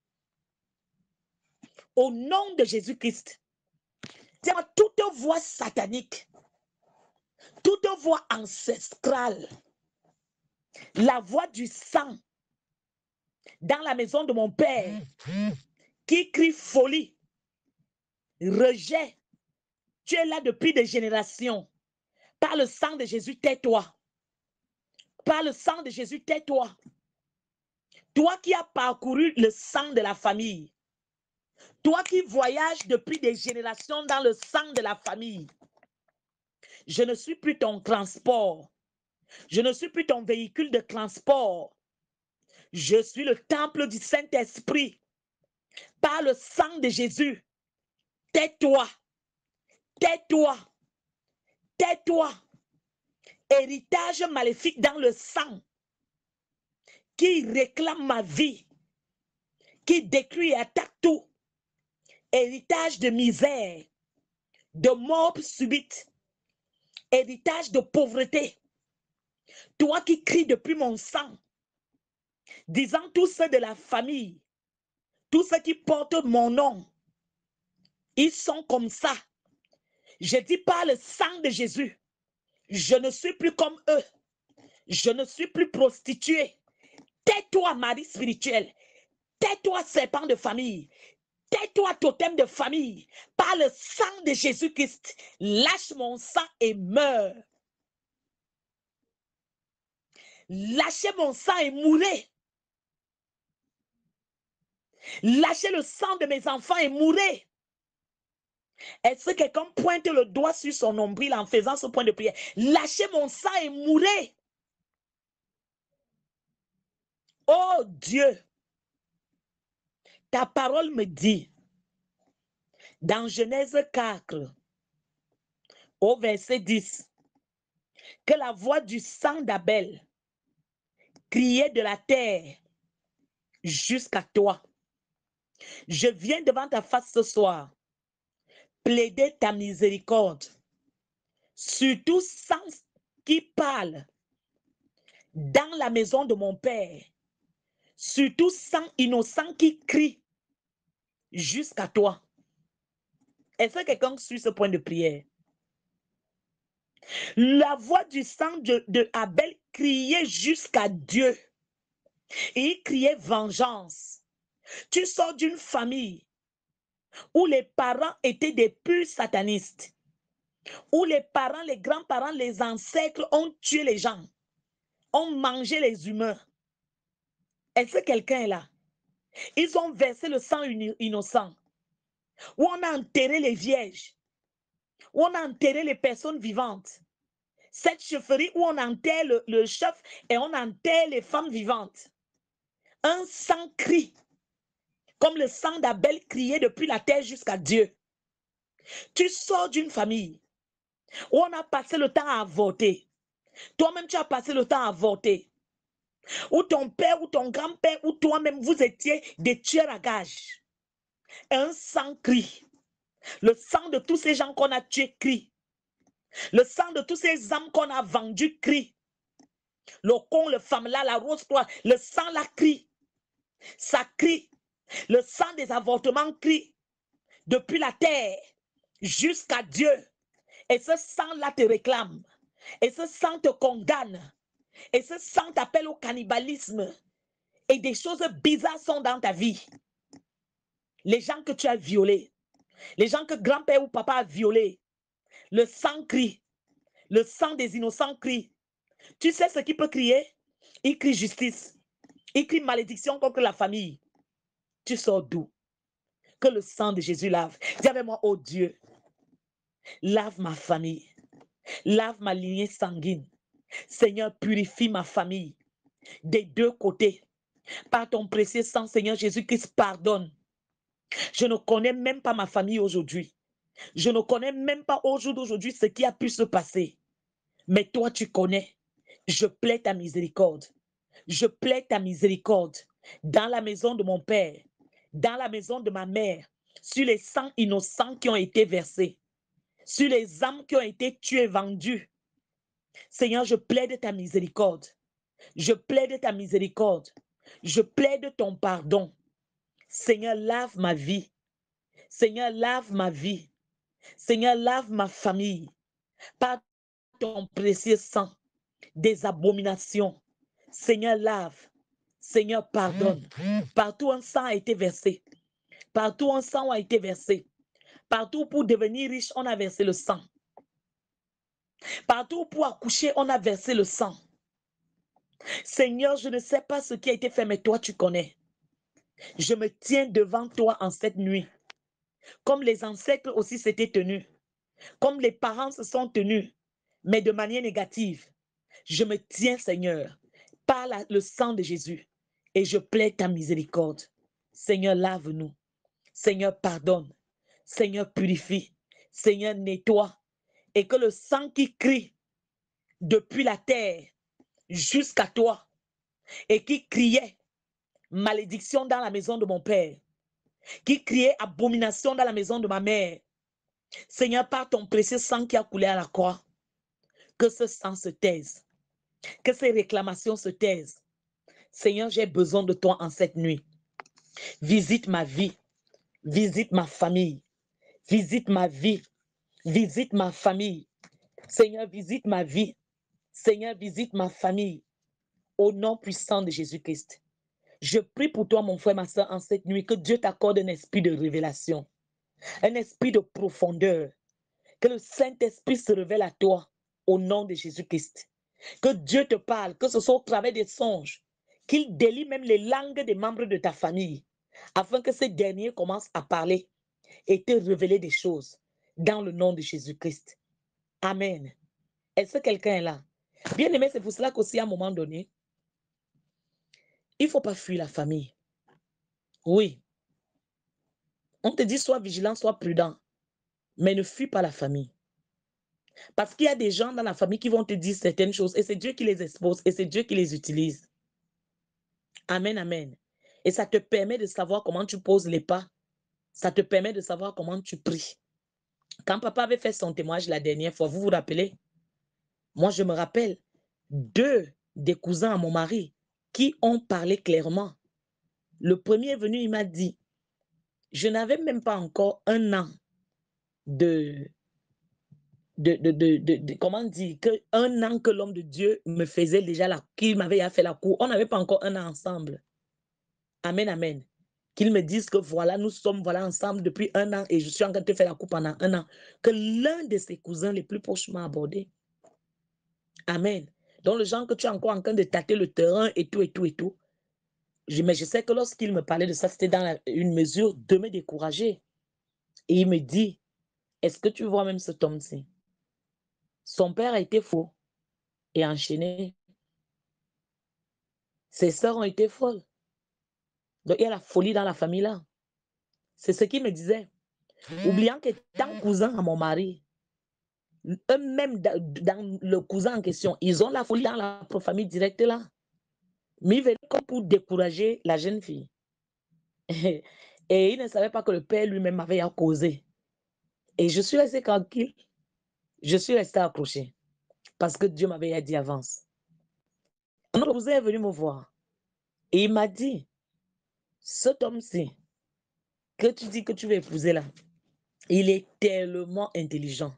Au nom de Jésus-Christ. Toute voix satanique, toute voix ancestrale, la voix du sang dans la maison de mon père qui crie folie, rejet. Tu es là depuis des générations. Par le sang de Jésus, tais-toi. Par le sang de Jésus, tais-toi. Toi qui as parcouru le sang de la famille. Toi qui voyages depuis des générations dans le sang de la famille. Je ne suis plus ton transport. Je ne suis plus ton véhicule de transport. Je suis le temple du Saint-Esprit. Par le sang de Jésus, tais-toi, tais-toi, tais-toi. Héritage maléfique dans le sang qui réclame ma vie, qui détruit et attaque tout. Héritage de misère, de mort subite, héritage de pauvreté. Toi qui cries depuis mon sang, disant tous ceux de la famille, tous ceux qui portent mon nom, ils sont comme ça. Je dis par le sang de Jésus, je ne suis plus comme eux. Je ne suis plus prostituée. Tais-toi, mari spirituel. Tais-toi, serpent de famille. Tais-toi, totem de famille. Par le sang de Jésus-Christ, lâche mon sang et meurs. Lâchez mon sang et mourrez. Lâchez le sang de mes enfants et mourrez. Est-ce que quelqu'un pointe le doigt sur son nombril en faisant ce point de prière? Lâchez mon sang et mourrez. Oh Dieu, ta parole me dit, dans Genèse quatre, au verset dix, que la voix du sang d'Abel criait de la terre jusqu'à toi. Je viens devant ta face ce soir, plaider ta miséricorde, surtout sang qui parle dans la maison de mon Père, surtout sang innocent qui crie jusqu'à toi. Est-ce que quelqu'un suit ce point de prière? La voix du sang de, de Abel criait jusqu'à Dieu. Et il criait vengeance. Tu sors d'une famille où les parents étaient des purs satanistes, où les parents, les grands-parents, les ancêtres ont tué les gens, ont mangé les humains. Est-ce que quelqu'un est là? Ils ont versé le sang innocent, où on a enterré les vierges, où on a enterré les personnes vivantes. Cette chefferie où on enterre le, le chef et on enterre les femmes vivantes. Un sang crie, comme le sang d'Abel criait depuis la terre jusqu'à Dieu. Tu sors d'une famille où on a passé le temps à avorter. Toi-même, tu as passé le temps à avorter. Où ton père ou ton grand-père ou toi-même, vous étiez des tueurs à gages. Un sang crie. Le sang de tous ces gens qu'on a tués crie. Le sang de tous ces âmes qu'on a vendus crie. Le con, le femme là, la rose toi, le sang là crie. Ça crie. Le sang des avortements crie. Depuis la terre jusqu'à Dieu. Et ce sang-là te réclame. Et ce sang te condamne. Et ce sang t'appelle au cannibalisme. Et des choses bizarres sont dans ta vie. Les gens que tu as violés. Les gens que grand-père ou papa a violés. Le sang crie. Le sang des innocents crie. Tu sais ce qu'il peut crier? Il crie justice. Il crie malédiction contre la famille. Tu sors d'où? Que le sang de Jésus lave. Dis avec moi, oh Dieu, lave ma famille. Lave ma lignée sanguine. Seigneur, purifie ma famille des deux côtés. Par ton précieux sang, Seigneur Jésus-Christ, pardonne. Je ne connais même pas ma famille aujourd'hui. Je ne connais même pas au jour d'aujourd'hui ce qui a pu se passer. Mais toi, tu connais. Je plaide ta miséricorde. Je plaide ta miséricorde dans la maison de mon père, dans la maison de ma mère, sur les sangs innocents qui ont été versés, sur les âmes qui ont été tuées, vendues. Seigneur, je plaide ta miséricorde. Je plaide ta miséricorde. Je plaide ton pardon. Seigneur, lave ma vie. Seigneur, lave ma vie. Seigneur, lave ma famille. Par ton précieux sang, des abominations. Seigneur, lave. Seigneur, pardonne. Partout un sang a été versé. Partout un sang a été versé. Partout pour devenir riche, on a versé le sang. Partout pour accoucher, on a versé le sang. Seigneur, je ne sais pas ce qui a été fait, mais toi, tu connais. Je me tiens devant toi en cette nuit. Comme les ancêtres aussi s'étaient tenus. Comme les parents se sont tenus, mais de manière négative. Je me tiens, Seigneur, par la- le sang de Jésus et je plaide ta miséricorde. Seigneur, lave-nous. Seigneur, pardonne. Seigneur, purifie. Seigneur, nettoie. Et que le sang qui crie depuis la terre jusqu'à toi et qui criait malédiction dans la maison de mon père, qui criait abomination dans la maison de ma mère, Seigneur, par ton précieux sang qui a coulé à la croix, que ce sang se taise, que ces réclamations se taisent. Seigneur, j'ai besoin de toi en cette nuit. Visite ma vie, visite ma famille, visite ma vie, visite ma famille. Seigneur, visite ma vie. Seigneur, visite ma famille. Au nom puissant de Jésus-Christ. Je prie pour toi, mon frère, ma soeur, en cette nuit, que Dieu t'accorde un esprit de révélation, un esprit de profondeur, que le Saint-Esprit se révèle à toi au nom de Jésus-Christ. Que Dieu te parle, que ce soit au travers des songes, qu'il délie même les langues des membres de ta famille, afin que ces derniers commencent à parler et te révéler des choses dans le nom de Jésus-Christ. Amen. Est-ce que quelqu'un est là? Bien aimé, c'est pour cela qu'aussi à un moment donné, il ne faut pas fuir la famille. Oui. On te dit sois vigilant, sois prudent, mais ne fuis pas la famille. Parce qu'il y a des gens dans la famille qui vont te dire certaines choses et c'est Dieu qui les expose et c'est Dieu qui les utilise. Amen, amen. Et ça te permet de savoir comment tu poses les pas. Ça te permet de savoir comment tu pries. Quand papa avait fait son témoignage la dernière fois, vous vous rappelez? Moi, je me rappelle deux des cousins à mon mari qui ont parlé clairement. Le premier est venu, il m'a dit, je n'avais même pas encore un an de, de, de, de, de, de comment dire, que un an que l'homme de Dieu me faisait déjà la, qu'il m'avait fait la cour. On n'avait pas encore un an ensemble. Amen, amen. Qu'ils me disent que voilà, nous sommes voilà ensemble depuis un an et je suis en train de te faire la cour pendant un an. Que l'un de ses cousins les plus proches m'a abordé. Amen. Donc le genre que tu es encore en train de tâter le terrain et tout et tout et tout. Je, mais je sais que lorsqu'il me parlait de ça, c'était dans la, une mesure de me décourager. Et il me dit, est-ce que tu vois même cet homme-ci? Son père a été faux et enchaîné. Ses sœurs ont été folles. Donc il y a la folie dans la famille là. C'est ce qu'il me disait. Oubliant qu'étant cousin à mon mari, eux-mêmes dans le cousin en question, ils ont la folie dans la famille directe là. Mais ils venaient comme pour décourager la jeune fille. Et ils ne savaient pas que le père lui-même avait causé. Et je suis restée tranquille. Je suis restée accrochée. Parce que Dieu m'avait dit avance. Un autre cousin est venu me voir. Et il m'a dit, cet homme-ci, que tu dis que tu veux épouser là, il est tellement intelligent.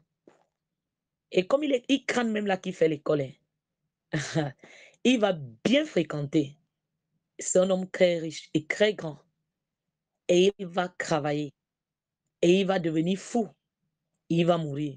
Et comme il, est, il crâne même là qui fait l'école, il va bien fréquenter. C'est un homme très riche et très grand. Et il va travailler. Et il va devenir fou. Il va mourir.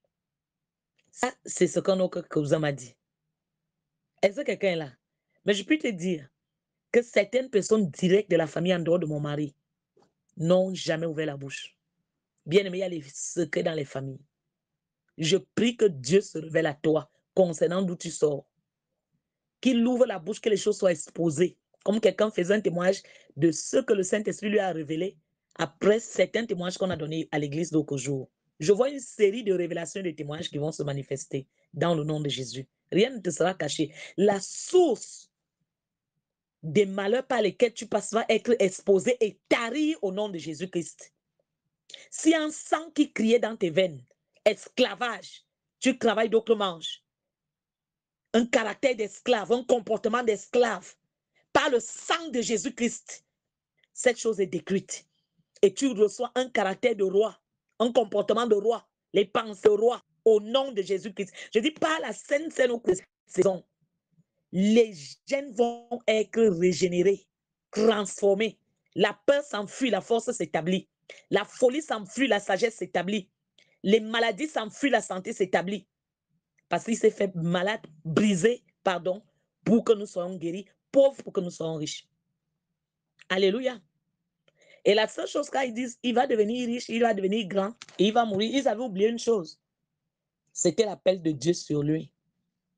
Ça, c'est ce qu'un autre cousin m'a dit. Est-ce que quelqu'un est là? Mais je peux te dire que certaines personnes directes de la famille en dehors de mon mari n'ont jamais ouvert la bouche. Bien aimé, il y a les secrets dans les familles. Je prie que Dieu se révèle à toi concernant d'où tu sors. Qu'il ouvre la bouche, que les choses soient exposées. Comme quelqu'un faisait un témoignage de ce que le Saint-Esprit lui a révélé après certains témoignages qu'on a donnés à l'église d'autres jours. Je vois une série de révélations et de témoignages qui vont se manifester dans le nom de Jésus. Rien ne te sera caché. La source des malheurs par lesquels tu passes va être exposée et tarie au nom de Jésus-Christ. Si un sang qui criait dans tes veines, esclavage, tu travailles d'autres manches, un caractère d'esclave, un comportement d'esclave, par le sang de Jésus-Christ, cette chose est détruite. Et tu reçois un caractère de roi, un comportement de roi, les pensées de roi, au nom de Jésus-Christ. Je dis par la sainte scène au saison, les gènes vont être régénérés, transformés. La peur s'enfuit, la force s'établit. La folie s'enfuit, la sagesse s'établit. Les maladies s'enfuient, la santé s'établit. Parce qu'il s'est fait malade, brisé, pardon, pour que nous soyons guéris, pauvres pour que nous soyons riches. Alléluia. Et la seule chose quand ils disent, il va devenir riche, il va devenir grand, et il va mourir, ils avaient oublié une chose. C'était l'appel de Dieu sur lui.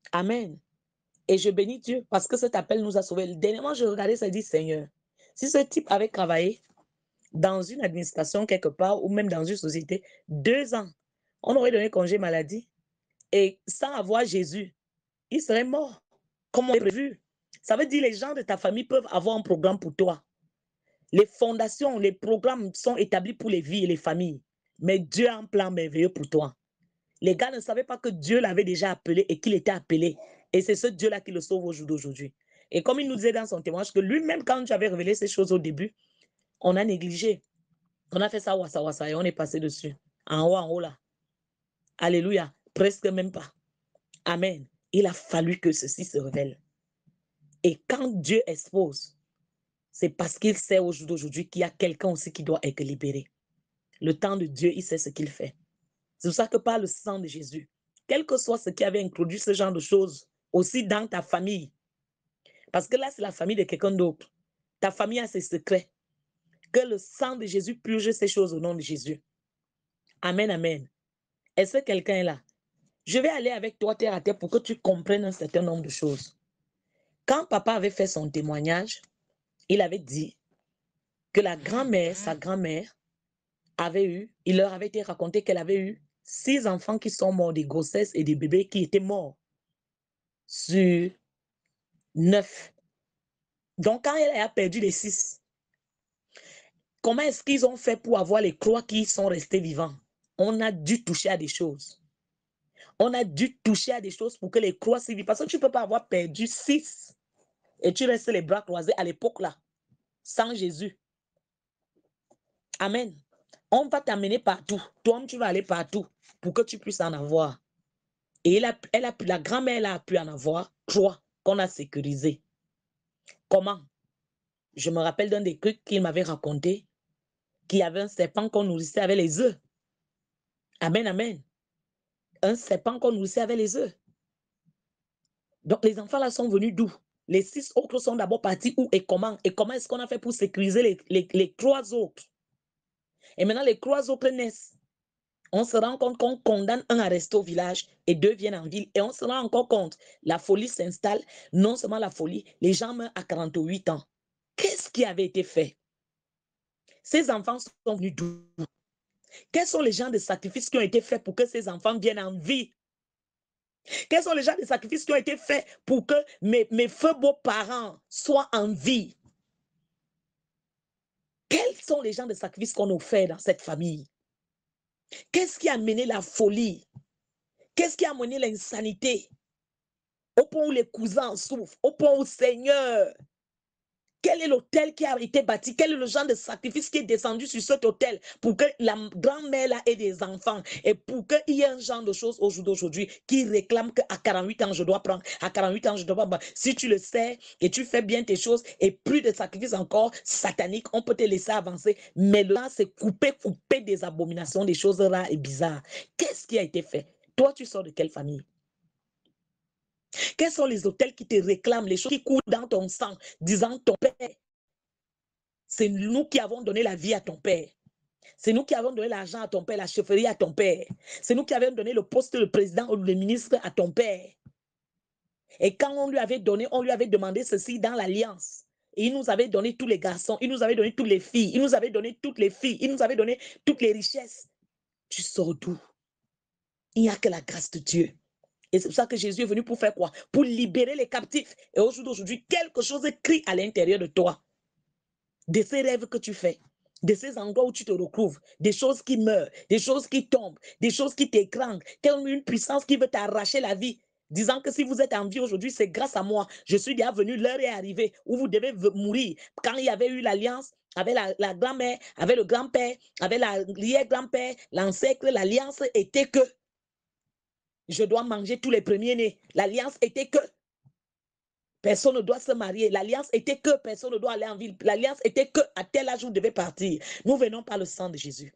Amen. Et je bénis Dieu parce que cet appel nous a sauvés. Dernièrement, je regardais ça et dit, Seigneur, si ce type avait travaillé dans une administration quelque part ou même dans une société, deux ans, on aurait donné congé maladie et sans avoir Jésus, il serait mort, comme on l'a prévu. Ça veut dire que les gens de ta famille peuvent avoir un programme pour toi. Les fondations, les programmes sont établis pour les vies et les familles. Mais Dieu a un plan merveilleux pour toi. Les gars ne savaient pas que Dieu l'avait déjà appelé et qu'il était appelé. Et c'est ce Dieu-là qui le sauve au jour d'aujourd'hui. Et comme il nous disait dans son témoignage que lui-même, quand j'avais révélé ces choses au début, on a négligé. On a fait ça, wassa, wassa, et on est passé dessus. En haut, en haut, là. Alléluia. Presque même pas. Amen. Il a fallu que ceci se révèle. Et quand Dieu expose, c'est parce qu'il sait au jour d'aujourd'hui qu'il y a quelqu'un aussi qui doit être libéré. Le temps de Dieu, il sait ce qu'il fait. C'est pour ça que par le sang de Jésus, quel que soit ce qui avait introduit ce genre de choses, aussi dans ta famille, parce que là, c'est la famille de quelqu'un d'autre. Ta famille a ses secrets. Que le sang de Jésus purge ces choses au nom de Jésus. Amen, amen. Est-ce que quelqu'un est là? Je vais aller avec toi terre à terre pour que tu comprennes un certain nombre de choses. Quand papa avait fait son témoignage, il avait dit que la grand-mère, sa grand-mère, avait eu, il leur avait été raconté qu'elle avait eu six enfants qui sont morts des grossesses et des bébés qui étaient morts sur neuf. Donc, quand elle a perdu les six, comment est-ce qu'ils ont fait pour avoir les croix qui sont restés vivants? On a dû toucher à des choses. On a dû toucher à des choses pour que les croix s'y vivent. Parce que tu ne peux pas avoir perdu six et tu restes les bras croisés à l'époque là, sans Jésus. Amen. On va t'amener partout. Toi, tu vas aller partout pour que tu puisses en avoir. Et elle a, elle a, la grand-mère a pu en avoir trois qu'on a sécurisés. Comment? Je me rappelle d'un des trucs qu'il m'avait raconté, qu'il y avait un serpent qu'on nourrissait avec les œufs. Amen, amen. Un serpent qu'on nourrissait avec les œufs. Donc, les enfants là sont venus d'où? Les six autres sont d'abord partis où et comment? Et comment est-ce qu'on a fait pour sécuriser les, les, les trois autres? Et maintenant, les trois autres naissent. On se rend compte qu'on condamne un à rester au village et deux viennent en ville. Et on se rend encore compte, la folie s'installe. Non seulement la folie, les gens meurent à quarante-huit ans. Qu'est-ce qui avait été fait? Ces enfants sont venus d'où? Quels sont les genres de sacrifices qui ont été faits pour que ces enfants viennent en vie? Quels sont les genres de sacrifices qui ont été faits pour que mes, mes feux beaux-parents soient en vie? Quels sont les genres de sacrifices qu'on a fait dans cette famille? Qu'est-ce qui a mené la folie? Qu'est-ce qui a mené l'insanité? Au point où les cousins souffrent, au point où, Seigneur, quel est l'autel qui a été bâti? Quel est le genre de sacrifice qui est descendu sur cet autel pour que la grand-mère ait des enfants et pour qu'il y ait un genre de choses au jour d'aujourd'hui qui réclame qu'à quarante-huit ans, je dois prendre, à quarante-huit ans, je dois prendre. Si tu le sais et tu fais bien tes choses et plus de sacrifices encore sataniques, on peut te laisser avancer. Mais là, c'est couper, couper des abominations, des choses rares et bizarres. Qu'est-ce qui a été fait? Toi, tu sors de quelle famille? Quels sont les autels qui te réclament, les choses qui coulent dans ton sang, disant ton père? C'est nous qui avons donné la vie à ton père. C'est nous qui avons donné l'argent à ton père, la chefferie à ton père. C'est nous qui avons donné le poste de président ou le ministre à ton père. Et quand on lui avait donné, on lui avait demandé ceci dans l'alliance. Et il nous avait donné tous les garçons, il nous avait donné toutes les filles, il nous avait donné toutes les filles, il nous avait donné toutes les richesses. Tu sors d'où? Il n'y a que la grâce de Dieu. Et c'est pour ça que Jésus est venu pour faire quoi? Pour libérer les captifs. Et aujourd'hui, quelque chose crie à l'intérieur de toi. De ces rêves que tu fais, de ces endroits où tu te recouvres, des choses qui meurent, des choses qui tombent, des choses qui t'écrangent, comme une puissance qui veut t'arracher la vie, disant que si vous êtes en vie aujourd'hui, c'est grâce à moi. Je suis déjà venu, l'heure est arrivée où vous devez mourir. Quand il y avait eu l'alliance avec la, la grand-mère, avec le grand-père, avec l'arrière-grand-père, l'ancêtre, l'alliance était que je dois manger tous les premiers-nés. L'alliance était que personne ne doit se marier. L'alliance était que personne ne doit aller en ville. L'alliance était que à tel âge vous devez partir. Nous venons par le sang de Jésus.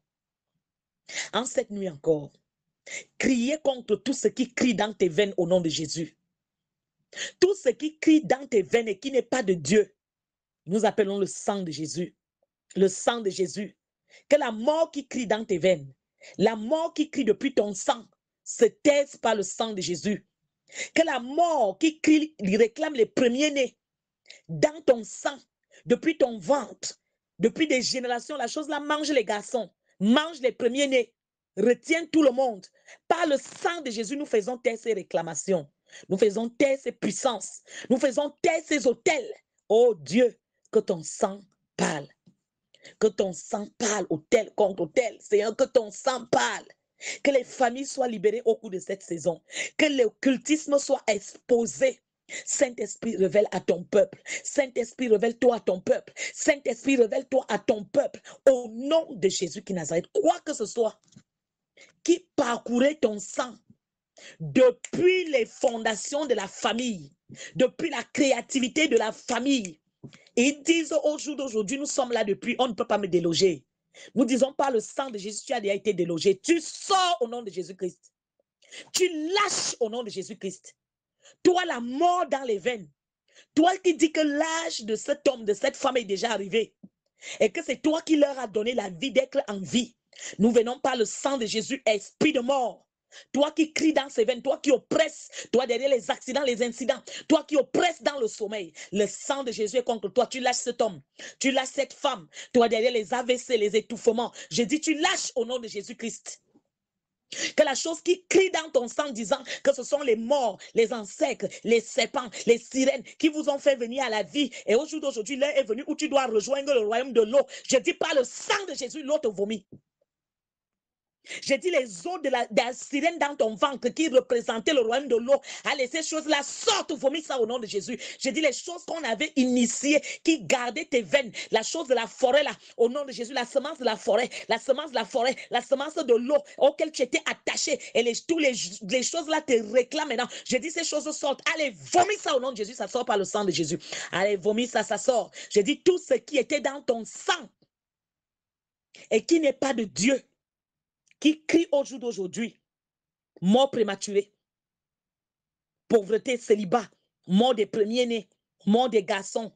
En cette nuit encore, criez contre tout ce qui crie dans tes veines au nom de Jésus. Tout ce qui crie dans tes veines et qui n'est pas de Dieu, nous appelons le sang de Jésus. Le sang de Jésus. Que la mort qui crie dans tes veines, la mort qui crie depuis ton sang, se taise par le sang de Jésus. Que la mort qui crie, réclame les premiers-nés dans ton sang, depuis ton ventre, depuis des générations, la chose là mange les garçons, mange les premiers-nés, retient tout le monde. Par le sang de Jésus, nous faisons taire ces réclamations. Nous faisons taire ces puissances. Nous faisons taire ces autels. Oh Dieu, que ton sang parle. Que ton sang parle, autel contre autel. Seigneur, que ton sang parle. Que les familles soient libérées au cours de cette saison. Que l'occultisme soit exposé. Saint-Esprit, révèle à ton peuple. Saint-Esprit, révèle-toi à ton peuple. Saint-Esprit, révèle-toi à ton peuple. Au nom de Jésus qui Nazareth, quoi que ce soit qui parcourait ton sang depuis les fondations de la famille, depuis la créativité de la famille. Ils disent au jour d'aujourd'hui, nous sommes là depuis, on ne peut pas me déloger. Nous disons par le sang de Jésus, tu as déjà été délogé. Tu sors au nom de Jésus-Christ. Tu lâches au nom de Jésus-Christ. Toi, la mort dans les veines. Toi qui dis que l'âge de cet homme, de cette femme est déjà arrivé. Et que c'est toi qui leur as donné la vie d'être en vie. Nous venons par le sang de Jésus, esprit de mort. Toi qui cries dans ses veines, toi qui oppresses, toi derrière les accidents, les incidents, toi qui oppresses dans le sommeil, le sang de Jésus est contre toi. Tu lâches cet homme, tu lâches cette femme, toi derrière les A V C, les étouffements. Je dis, tu lâches au nom de Jésus-Christ. Que la chose qui crie dans ton sang disant que ce sont les morts, les ancêtres, les serpents, les sirènes qui vous ont fait venir à la vie. Et au jour d'aujourd'hui, l'heure est venue où tu dois rejoindre le royaume de l'eau. Je dis par le sang de Jésus, l'eau te vomit. J'ai dit les eaux de la, de la sirène dans ton ventre qui représentaient le royaume de l'eau. Allez, ces choses-là sortent, vomis ça au nom de Jésus. J'ai dit les choses qu'on avait initiées, qui gardaient tes veines. La chose de la forêt là, au nom de Jésus, la semence de la forêt, la semence de la forêt, la semence de l'eau auquel tu étais attaché. Et les, tous les, les choses là te réclament maintenant. J'ai dit ces choses sortent. Allez, vomis ça au nom de Jésus, ça sort par le sang de Jésus. Allez, vomis ça, ça sort. J'ai dit tout ce qui était dans ton sang et qui n'est pas de Dieu, qui crie au jour d'aujourd'hui, mort prématurée, pauvreté, célibat, mort des premiers-nés, mort des garçons.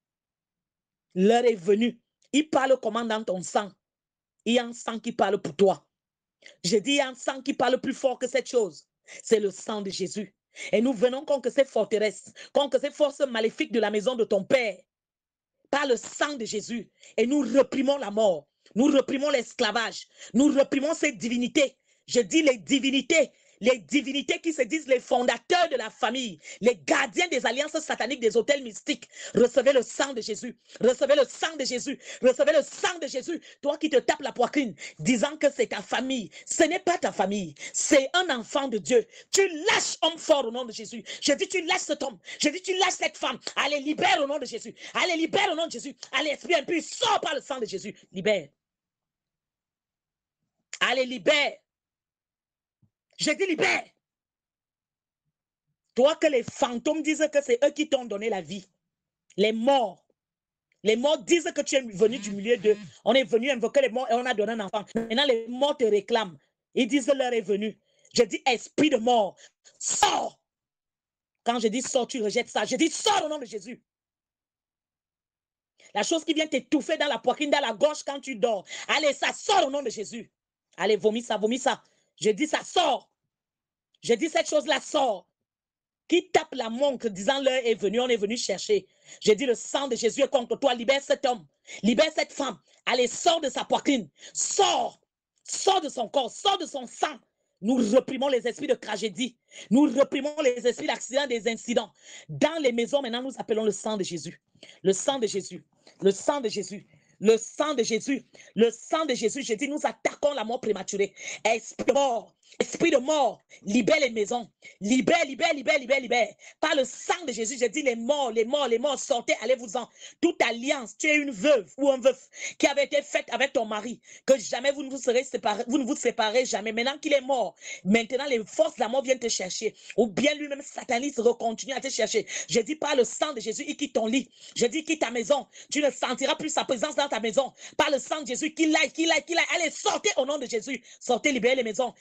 L'heure est venue. Il parle comment dans ton sang? Il y a un sang qui parle pour toi. Je dis, il y a un sang qui parle plus fort que cette chose. C'est le sang de Jésus. Et nous venons contre ces forteresses, contre ces forces maléfiques de la maison de ton Père, par le sang de Jésus. Et nous réprimons la mort. Nous réprimons l'esclavage. Nous réprimons ces divinités. Je dis les divinités. Les divinités qui se disent les fondateurs de la famille. Les gardiens des alliances sataniques des hôtels mystiques. Recevez le sang de Jésus. Recevez le sang de Jésus. Recevez le sang de Jésus. Toi qui te tapes la poitrine, disant que c'est ta famille. Ce n'est pas ta famille. C'est un enfant de Dieu. Tu lâches homme fort au nom de Jésus. Je dis tu lâches cet homme. Je dis tu lâches cette femme. Allez, libère au nom de Jésus. Allez, libère au nom de Jésus. Allez, esprit impur, sors par le sang de Jésus. Libère. Allez, libère. Je dis libère. Toi que les fantômes disent que c'est eux qui t'ont donné la vie. Les morts. Les morts disent que tu es venu du milieu d'eux. On est venu invoquer les morts et on a donné un enfant. Maintenant, les morts te réclament. Ils disent l'heure est venue. Je dis esprit de mort, sors. Quand je dis sors, tu rejettes ça. Je dis sors au nom de Jésus. La chose qui vient t'étouffer dans la poitrine, dans la gorge quand tu dors. Allez, ça sort au nom de Jésus. Allez, vomis ça, vomis ça. Je dis ça sort. Je dis cette chose-là sort. Qui tape la montre disant l'heure est venue, on est venu chercher. Je dis le sang de Jésus est contre toi. Libère cet homme. Libère cette femme. Allez, sors de sa poitrine. Sors. Sors de son corps. Sors de son sang. Nous réprimons les esprits de tragédie. Nous réprimons les esprits d'accidents, des incidents. Dans les maisons, maintenant, nous appelons le sang de Jésus. Le sang de Jésus. Le sang de Jésus. Le sang de Jésus. Le sang de Jésus. Je dis, nous attaquons la mort prématurée. Esprit de mort. Esprit de mort, libère les maisons. Libère, libère, libère, libère, libère. Par le sang de Jésus, je dis les morts, les morts, les morts, sortez, allez-vous-en. Toute alliance, tu es une veuve ou un veuf qui avait été faite avec ton mari, que jamais vous ne vous serez séparés, vous ne vous séparez jamais. Maintenant qu'il est mort, maintenant les forces de la mort viennent te chercher. Ou bien lui-même, sataniste, continue à te chercher. Je dis par le sang de Jésus, il quitte ton lit. Je dis quitte ta maison. Tu ne sentiras plus sa présence dans ta maison. Par le sang de Jésus, qu'il aille, qu'il aille, qu'il aille. Allez, sortez au nom de Jésus. Sortez, libérez les maisons. Libérez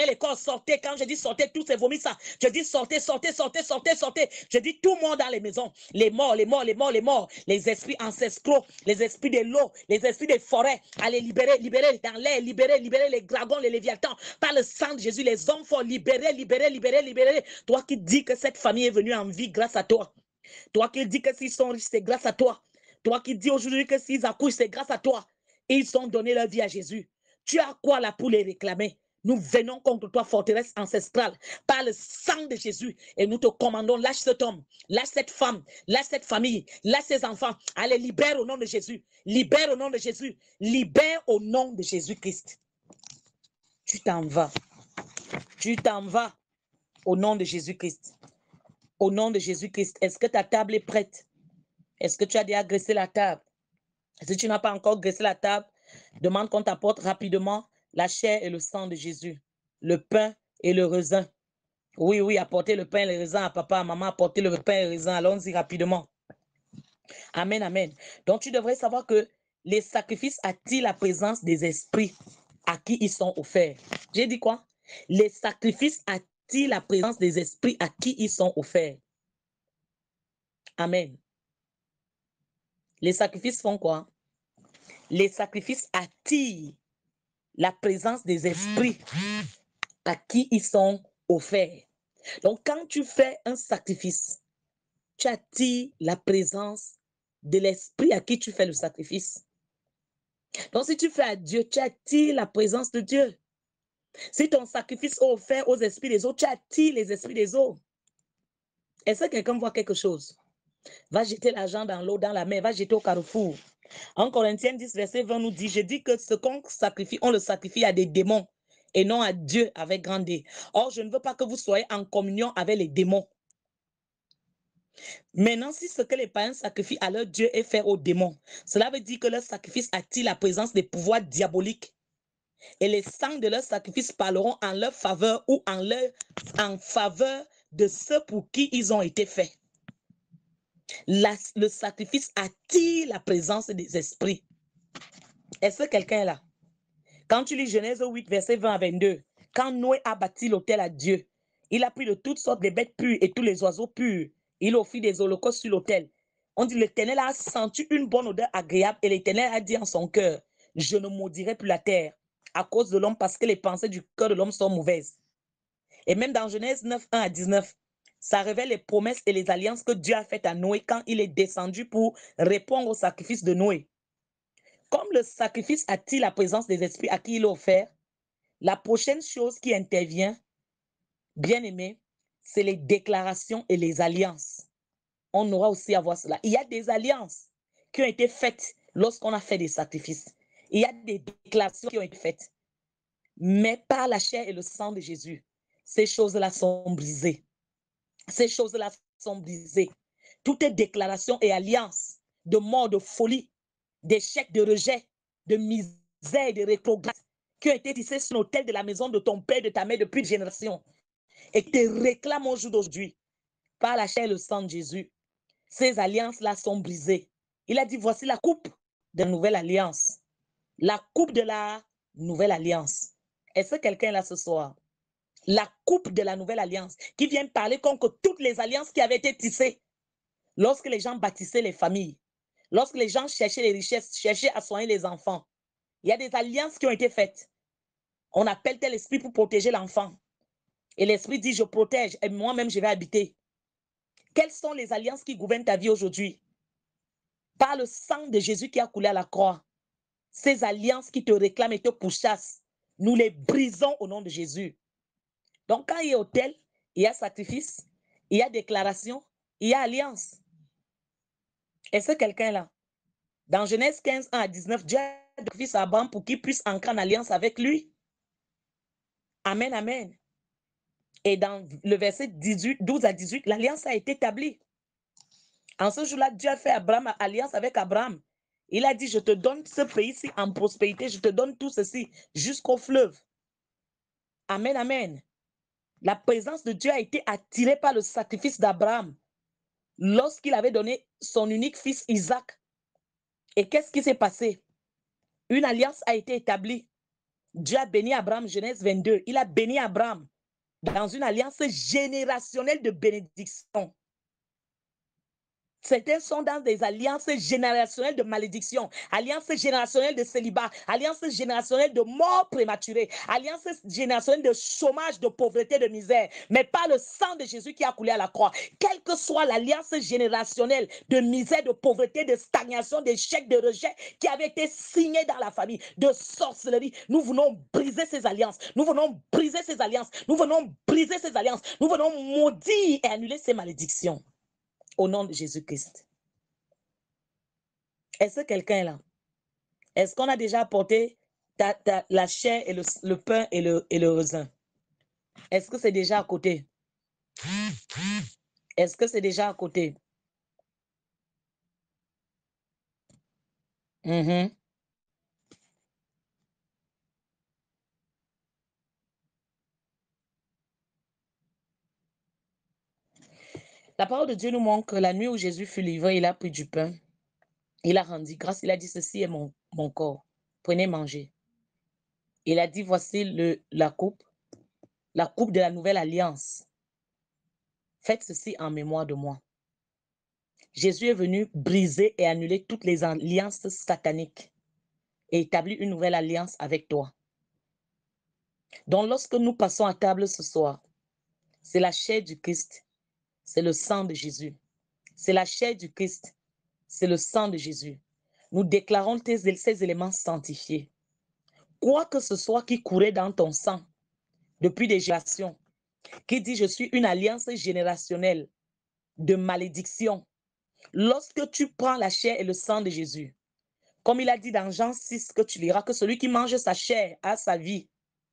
les corps, sortez. Quand je dis sortez, tous ces vomis ça. Je dis sortez, sortez, sortez, sortez, sortez. Je dis tout le monde dans les maisons. Les morts, les morts, les morts, les morts. Les esprits ancestraux, les esprits de l'eau, les esprits des forêts. Allez libérer, libérer dans l'air, libérer, libérer les dragons, les léviathans. Par le sang de Jésus, les hommes forts, libérer, libérer, libérer, libérer. Toi qui dis que cette famille est venue en vie grâce à toi. Toi qui dis que s'ils sont riches, c'est grâce à toi. Toi qui dis aujourd'hui que s'ils accouchent, c'est grâce à toi. Ils ont donné leur vie à Jésus. Tu as quoi là pour les réclamer? Nous venons contre toi, forteresse ancestrale, par le sang de Jésus. Et nous te commandons, lâche cet homme, lâche cette femme, lâche cette famille, lâche ces enfants. Allez, libère au nom de Jésus. Libère au nom de Jésus. Libère au nom de Jésus-Christ. Tu t'en vas. Tu t'en vas au nom de Jésus-Christ. Au nom de Jésus-Christ. Est-ce que ta table est prête? Est-ce que tu as déjà graissé la table? Si tu n'as pas encore graissé la table, demande qu'on t'apporte rapidement la chair et le sang de Jésus, le pain et le raisin. Oui, oui, apportez le pain et le raisin à papa, à maman, apportez le pain et le raisin. Allons-y rapidement. Amen, amen. Donc, tu devrais savoir que les sacrifices attirent la présence des esprits à qui ils sont offerts. J'ai dit quoi? Les sacrifices attirent la présence des esprits à qui ils sont offerts. Amen. Les sacrifices font quoi? Les sacrifices attirent la présence des esprits à qui ils sont offerts. Donc, quand tu fais un sacrifice, tu attires la présence de l'esprit à qui tu fais le sacrifice. Donc, si tu fais à Dieu, tu attires la présence de Dieu. Si ton sacrifice est offert aux esprits des autres, tu attires les esprits des autres. Est-ce que quelqu'un voit quelque chose? Va jeter l'argent dans l'eau, dans la mer, va jeter au carrefour. En Corinthiens dix, verset vingt nous dit, je dis que ce qu'on sacrifie, on le sacrifie à des démons et non à Dieu avec grand D. Or, je ne veux pas que vous soyez en communion avec les démons. Maintenant, si ce que les païens sacrifient à leur Dieu est fait aux démons, cela veut dire que leur sacrifice attire la présence des pouvoirs diaboliques. Et les sangs de leur sacrifice parleront en leur faveur ou en, leur, en faveur de ceux pour qui ils ont été faits. La, le sacrifice attire la présence des esprits. Est-ce que quelqu'un est là? Quand tu lis Genèse huit, verset vingt à vingt-deux, quand Noé a bâti l'autel à Dieu, il a pris de toutes sortes de bêtes pures et tous les oiseaux purs. Il offrit des holocaustes sur l'autel. On dit l'Éternel a senti une bonne odeur agréable et l'Éternel a dit en son cœur, je ne maudirai plus la terre à cause de l'homme parce que les pensées du cœur de l'homme sont mauvaises. Et même dans Genèse neuf, un à dix-neuf, ça révèle les promesses et les alliances que Dieu a faites à Noé quand il est descendu pour répondre au sacrifice de Noé. Comme le sacrifice attire la présence des esprits à qui il est offert, la prochaine chose qui intervient, bien aimé, c'est les déclarations et les alliances. On aura aussi à voir cela. Il y a des alliances qui ont été faites lorsqu'on a fait des sacrifices. Il y a des déclarations qui ont été faites. Mais par la chair et le sang de Jésus, ces choses-là sont brisées. Ces choses-là sont brisées. Toutes les déclarations et alliances de mort, de folie, d'échec, de rejet, de misère, de rétrograde qui ont été tissés sur l'autel de la maison de ton père, de ta mère depuis une génération et qui te réclament au jour d'aujourd'hui par la chair et le sang de Jésus. Ces alliances-là sont brisées. Il a dit, voici la coupe de la nouvelle alliance. La coupe de la nouvelle alliance. Est-ce que quelqu'un est là ce soir? La coupe de la nouvelle alliance qui vient parler contre toutes les alliances qui avaient été tissées lorsque les gens bâtissaient les familles, lorsque les gens cherchaient les richesses, cherchaient à soigner les enfants. Il y a des alliances qui ont été faites. On appelle tel esprit pour protéger l'enfant. Et l'esprit dit, je protège et moi-même je vais habiter. Quelles sont les alliances qui gouvernent ta vie aujourd'hui? Par le sang de Jésus qui a coulé à la croix, ces alliances qui te réclament et te pourchassent, nous les brisons au nom de Jésus. Donc quand il y a autel, il y a sacrifice, il y a déclaration, il y a alliance. Est-ce que quelqu'un est là? Dans Genèse quinze, un à dix-neuf, Dieu a donné fils à Abraham pour qu'il puisse entrer en alliance avec lui. Amen, amen. Et dans le verset dix-huit, douze à dix-huit, l'alliance a été établie. En ce jour-là, Dieu a fait Abraham, alliance avec Abraham. Il a dit, je te donne ce pays-ci en prospérité, je te donne tout ceci jusqu'au fleuve. Amen, amen. La présence de Dieu a été attirée par le sacrifice d'Abraham lorsqu'il avait donné son unique fils Isaac. Et qu'est-ce qui s'est passé? Une alliance a été établie. Dieu a béni Abraham, Genèse vingt-deux. Il a béni Abraham dans une alliance générationnelle de bénédiction. Certains sont dans des alliances générationnelles de malédiction, alliances générationnelles de célibat, alliances générationnelles de mort prématurée, alliances générationnelles de chômage, de pauvreté, de misère, mais pas le sang de Jésus qui a coulé à la croix. Quelle que soit l'alliance générationnelle de misère, de pauvreté, de stagnation, d'échec, de rejet qui avait été signée dans la famille, de sorcellerie, nous venons briser ces alliances, nous venons briser ces alliances, nous venons briser ces alliances, nous venons maudire et annuler ces malédictions. Au nom de Jésus-Christ. Est-ce que quelqu'un est là? Est-ce qu'on a déjà apporté ta, ta, la chair et le, le pain et le, et le raisin? Est-ce que c'est déjà à côté? Est-ce que c'est déjà à côté? Mm-hmm. La parole de Dieu nous montre que la nuit où Jésus fut livré, il a pris du pain. Il a rendu grâce. Il a dit, ceci est mon, mon corps. Prenez, mangez. Il a dit, voici le, la coupe, la coupe de la nouvelle alliance. Faites ceci en mémoire de moi. Jésus est venu briser et annuler toutes les alliances sataniques et établir une nouvelle alliance avec toi. Donc, lorsque nous passons à table ce soir, c'est la chair du Christ, c'est le sang de Jésus. C'est la chair du Christ, c'est le sang de Jésus. Nous déclarons ces éléments sanctifiés. Quoi que ce soit qui courait dans ton sang depuis des générations, qui dit je suis une alliance générationnelle de malédiction, lorsque tu prends la chair et le sang de Jésus, comme il a dit dans Jean six que tu liras, que celui qui mange sa chair a sa vie,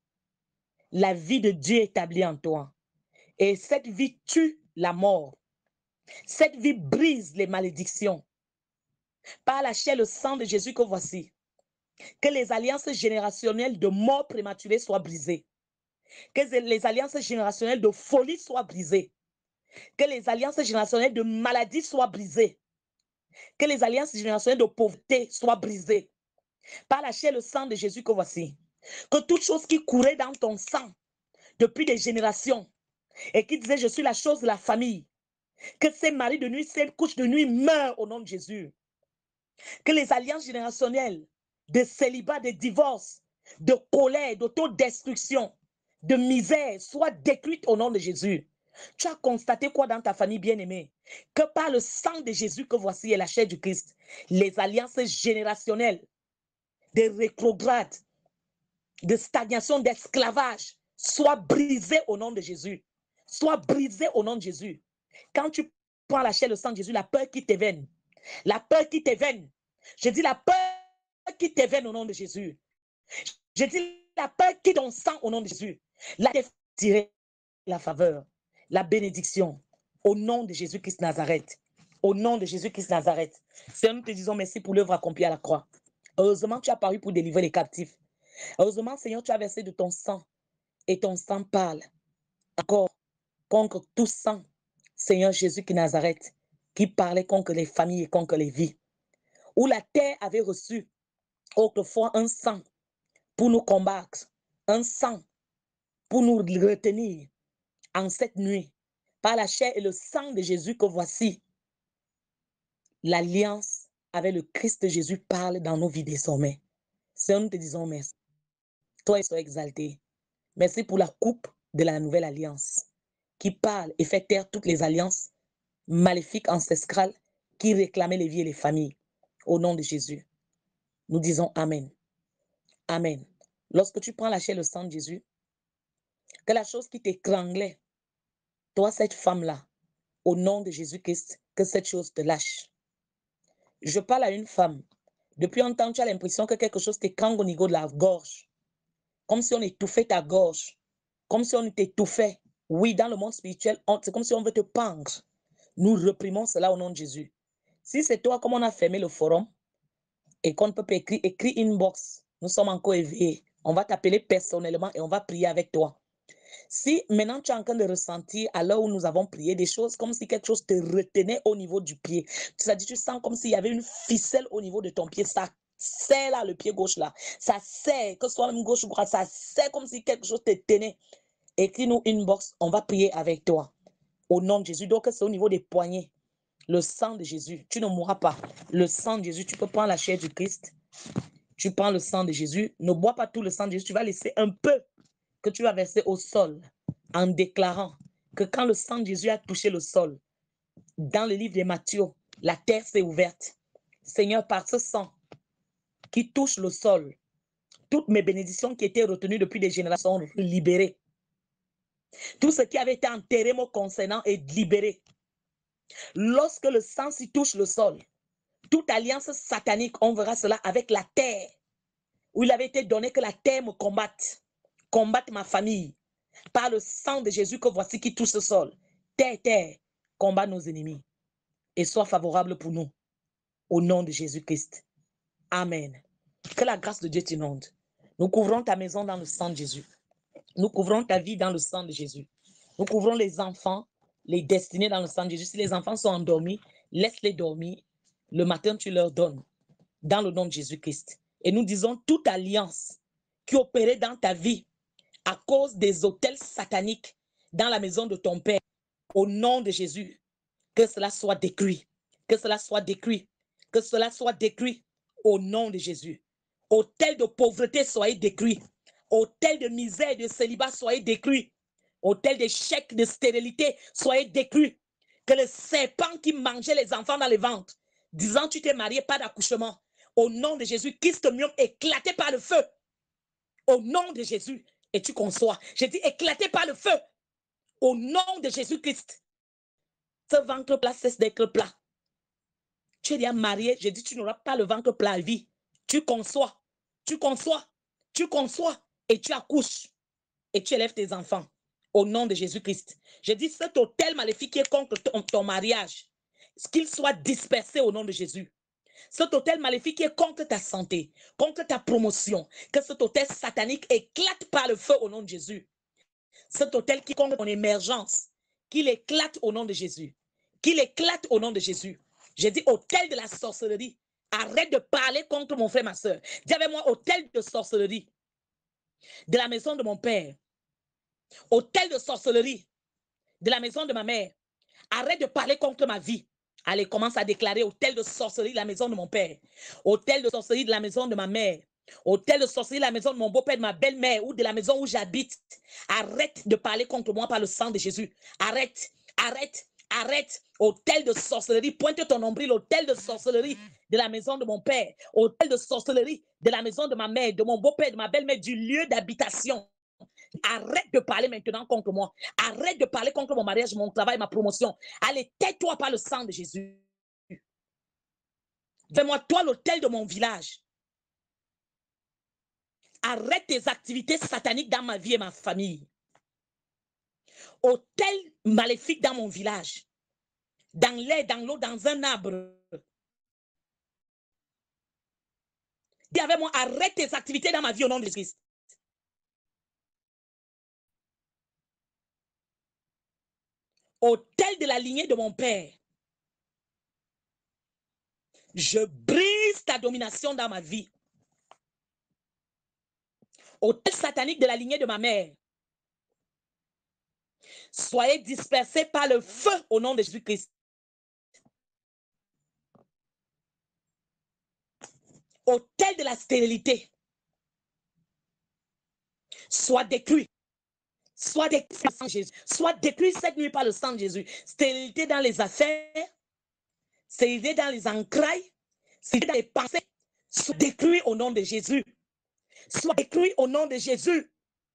la vie de Dieu établie en toi. Et cette vie tue la mort. Cette vie brise les malédictions. Par la chair, le sang de Jésus que voici, que les alliances générationnelles de mort prématurée soient brisées. Que les alliances générationnelles de folie soient brisées. Que les alliances générationnelles de maladie soient brisées. Que les alliances générationnelles de pauvreté soient brisées. Par la chair, le sang de Jésus que voici, que toute chose qui courait dans ton sang depuis des générations et qui disait je suis la chose de la famille, que ces maris de nuit, ces couches de nuit meurent au nom de Jésus. Que les alliances générationnelles de célibat, de divorce, de colère, d'autodestruction, de misère soient détruites au nom de Jésus. Tu as constaté quoi dans ta famille bien-aimée? Que par le sang de Jésus que voici et la chair du Christ, les alliances générationnelles de rétrograde, de stagnation, d'esclavage soient brisées au nom de Jésus. Soient brisées au nom de Jésus. Quand tu prends la chair, le sang de Jésus, la peur qui t'éveine, la peur qui t'éveine, je dis la peur qui t'éveine au nom de Jésus. Je dis la peur qui ton sang au nom de Jésus. La tirer la faveur, la bénédiction au nom de Jésus-Christ Nazareth. Au nom de Jésus-Christ Nazareth. Seigneur, nous te disons merci pour l'œuvre accomplie à la croix. Heureusement, tu as paru pour délivrer les captifs. Heureusement, Seigneur, tu as versé de ton sang et ton sang parle encore contre tout sang, Seigneur Jésus qui Nazareth, qui parlait contre les familles et contre les vies. Où la terre avait reçu autrefois un sang pour nous combattre, un sang pour nous retenir en cette nuit, par la chair et le sang de Jésus que voici, l'alliance avec le Christ Jésus parle dans nos vies désormais. Seigneur, nous te disons merci. Toi, sois exalté. Merci pour la coupe de la nouvelle alliance qui parle et fait taire toutes les alliances maléfiques ancestrales qui réclamaient les vies et les familles. Au nom de Jésus, nous disons Amen. Amen. Lorsque tu prends la chair et le sang de Jésus, que la chose qui t'étranglait, toi, cette femme-là, au nom de Jésus-Christ, que cette chose te lâche. Je parle à une femme. Depuis un temps, tu as l'impression que quelque chose t'étrangle au niveau de la gorge. Comme si on étouffait ta gorge. Comme si on t'étouffait. Oui, dans le monde spirituel, c'est comme si on veut te pendre. Nous réprimons cela au nom de Jésus. Si c'est toi, comme on a fermé le forum, et qu'on ne peut pas écrire, écris inbox. Nous sommes encore éveillés. On va t'appeler personnellement et on va prier avec toi. Si maintenant tu es en train de ressentir, à l'heure où nous avons prié, des choses comme si quelque chose te retenait au niveau du pied, c'est-à-dire tu sens comme s'il y avait une ficelle au niveau de ton pied, ça serre là, le pied gauche là. Ça serre, que ce soit même gauche ou droite, ça serre comme si quelque chose te tenait. Écris-nous une box, on va prier avec toi. Au nom de Jésus. Donc, c'est au niveau des poignets. Le sang de Jésus, tu ne mourras pas. Le sang de Jésus, tu peux prendre la chair du Christ. Tu prends le sang de Jésus. Ne bois pas tout le sang de Jésus. Tu vas laisser un peu que tu vas verser au sol en déclarant que quand le sang de Jésus a touché le sol, dans le livre de Matthieu, la terre s'est ouverte. Seigneur, par ce sang qui touche le sol, toutes mes bénédictions qui étaient retenues depuis des générations sont libérées. Tout ce qui avait été enterré me concernant est libéré. Lorsque le sang s'y touche le sol, toute alliance satanique, on verra cela avec la terre, où il avait été donné que la terre me combatte, combatte ma famille, par le sang de Jésus que voici qui touche le sol. Terre, terre, combat nos ennemis et sois favorable pour nous. Au nom de Jésus-Christ. Amen. Que la grâce de Dieu t'inonde. Nous couvrons ta maison dans le sang de Jésus. Nous couvrons ta vie dans le sang de Jésus. Nous couvrons les enfants, les destinés dans le sang de Jésus. Si les enfants sont endormis, laisse-les dormir. Le matin, tu leur donnes dans le nom de Jésus-Christ. Et nous disons toute alliance qui opérait dans ta vie à cause des autels sataniques dans la maison de ton Père, au nom de Jésus, que cela soit détruit, que cela soit détruit, que cela soit détruit au nom de Jésus. Autel de pauvreté, soyez détruit. Autel de misère et de célibat, soyez détruit. Autel d'échec, de stérilité, soyez détruit. Que le serpent qui mangeait les enfants dans les ventres, disant tu t'es marié, pas d'accouchement, au nom de Jésus, Christ mieux éclaté par le feu. Au nom de Jésus, et tu conçois. J'ai dit éclaté par le feu. Au nom de Jésus-Christ. Ce ventre plat cesse d'être plat. Tu es déjà marié, j'ai dit tu n'auras pas le ventre plat à vie. Tu conçois, tu conçois, tu conçois et tu accouches et tu élèves tes enfants au nom de Jésus-Christ. J'ai dit cet autel maléfique qui est contre ton, ton mariage, qu'il soit dispersé au nom de Jésus. Cet autel maléfique qui est contre ta santé, contre ta promotion, que cet autel satanique éclate par le feu au nom de Jésus. Cet autel qui est contre ton émergence, qu'il éclate au nom de Jésus. Qu'il éclate au nom de Jésus. J'ai dit autel de la sorcellerie. Arrête de parler contre mon frère, ma soeur. Dis avec moi, autel de sorcellerie. De la maison de mon père. Autel de sorcellerie. De la maison de ma mère. Arrête de parler contre ma vie. Allez, commence à déclarer autel de sorcellerie de la maison de mon père. Autel de sorcellerie de la maison de ma mère. Autel de sorcellerie de la maison de mon beau-père, de ma belle-mère ou de la maison où j'habite. Arrête de parler contre moi par le sang de Jésus. Arrête, arrête, arrête. Autel de sorcellerie, pointe ton nombril. Autel de sorcellerie de la maison de mon père. Autel de sorcellerie de la maison de ma mère, de mon beau-père, de ma belle-mère, du lieu d'habitation. Arrête de parler maintenant contre moi. Arrête de parler contre mon mariage, mon travail, ma promotion. Allez, tais-toi par le sang de Jésus. Fais-moi, toi, l'autel de mon village. Arrête tes activités sataniques dans ma vie et ma famille. Autel maléfique dans mon village. Dans l'air, dans l'eau, dans un arbre. Dis avec moi, arrête tes activités dans ma vie au nom de Christ. Autel de la lignée de mon père. Je brise ta domination dans ma vie. Autel satanique de la lignée de ma mère. Soyez dispersés par le feu au nom de Jésus-Christ. Autel de la stérilité. Soit détruit. Soit détruit par le sang de Jésus. Soit détruit cette nuit par le sang de Jésus. Stérilité dans les affaires. Stérilité dans les entrailles. Stérilité dans les pensées. Soit détruit au nom de Jésus. Soit détruit au nom de Jésus.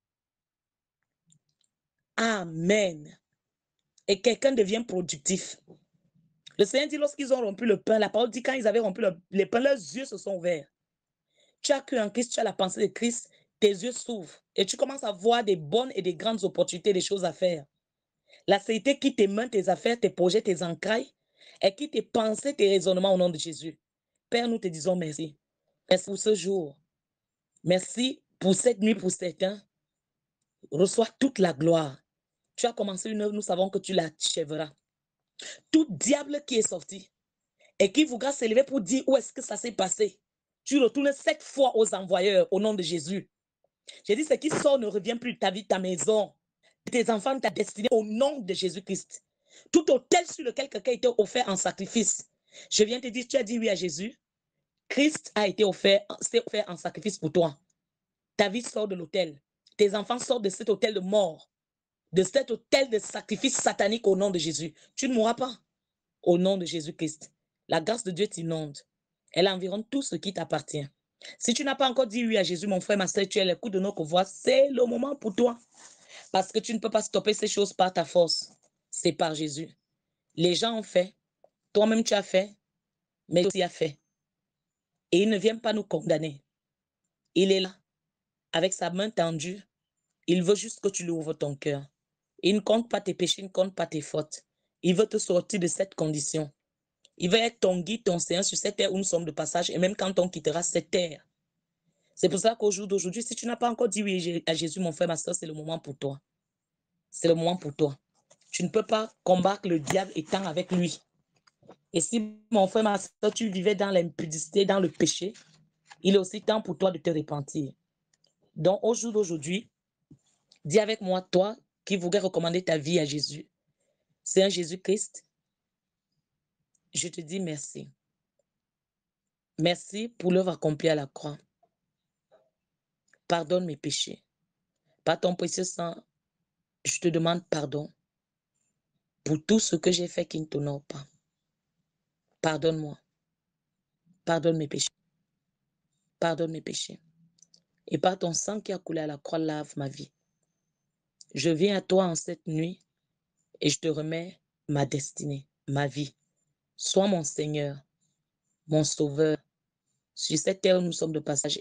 Amen. Et quelqu'un devient productif. Le Seigneur dit lorsqu'ils ont rompu le pain, la parole dit quand ils avaient rompu le, le pain, leurs yeux se sont ouverts. Tu as cru en Christ, tu as la pensée de Christ, tes yeux s'ouvrent et tu commences à voir des bonnes et des grandes opportunités, des choses à faire. La sécurité quitte tes mains, tes affaires, tes projets, tes entrailles et quitte tes pensées, tes raisonnements au nom de Jésus. Père, nous te disons merci. Merci pour ce jour. Merci pour cette nuit pour certains. Reçois toute la gloire. Tu as commencé une œuvre, nous savons que tu l'achèveras. Tout diable qui est sorti et qui voudra s'élever pour dire où est-ce que ça s'est passé, Tu retournes sept fois aux envoyeurs au nom de Jésus. J'ai dit, ce qui sort ne revient plus de ta vie, de ta maison, de tes enfants, de ta destinée, au nom de Jésus-Christ. Tout autel sur lequel quelqu'un a été offert en sacrifice. Je viens te dire, tu as dit oui à Jésus. Christ a été offert, s'est offert en sacrifice pour toi. Ta vie sort de l'autel. Tes enfants sortent de cet autel de mort, de cet autel de sacrifice satanique au nom de Jésus. Tu ne mourras pas au nom de Jésus-Christ. La grâce de Dieu t'inonde. Elle environne tout ce qui t'appartient. Si tu n'as pas encore dit oui à Jésus, mon frère, ma soeur, tu es l'écoute de notre voix, c'est le moment pour toi. Parce que tu ne peux pas stopper ces choses par ta force. C'est par Jésus. Les gens ont fait, toi-même tu as fait, mais aussi a fait. Et il ne vient pas nous condamner. Il est là, avec sa main tendue. Il veut juste que tu lui ouvres ton cœur. Il ne compte pas tes péchés, il ne compte pas tes fautes. Il veut te sortir de cette condition. Il va être ton guide, ton Seigneur sur cette terre où nous sommes de passage, et même quand on quittera cette terre. C'est pour ça qu'au jour d'aujourd'hui, si tu n'as pas encore dit oui à Jésus, mon frère, ma soeur, c'est le moment pour toi. C'est le moment pour toi. Tu ne peux pas combattre le diable étant avec lui. Et si, mon frère, ma soeur, tu vivais dans l'impudicité, dans le péché, il est aussi temps pour toi de te repentir. Donc, au jour d'aujourd'hui, dis avec moi, toi qui voudrais recommander ta vie à Jésus, Seigneur Jésus-Christ, je te dis merci. Merci pour l'œuvre accomplie à la croix. Pardonne mes péchés. Par ton précieux sang, je te demande pardon pour tout ce que j'ai fait qui ne t'honore pas. Pardonne-moi. Pardonne mes péchés. Pardonne mes péchés. Et par ton sang qui a coulé à la croix, lave ma vie. Je viens à toi en cette nuit et je te remets ma destinée, ma vie. Sois mon Seigneur, mon Sauveur. Sur cette terre où nous sommes de passage.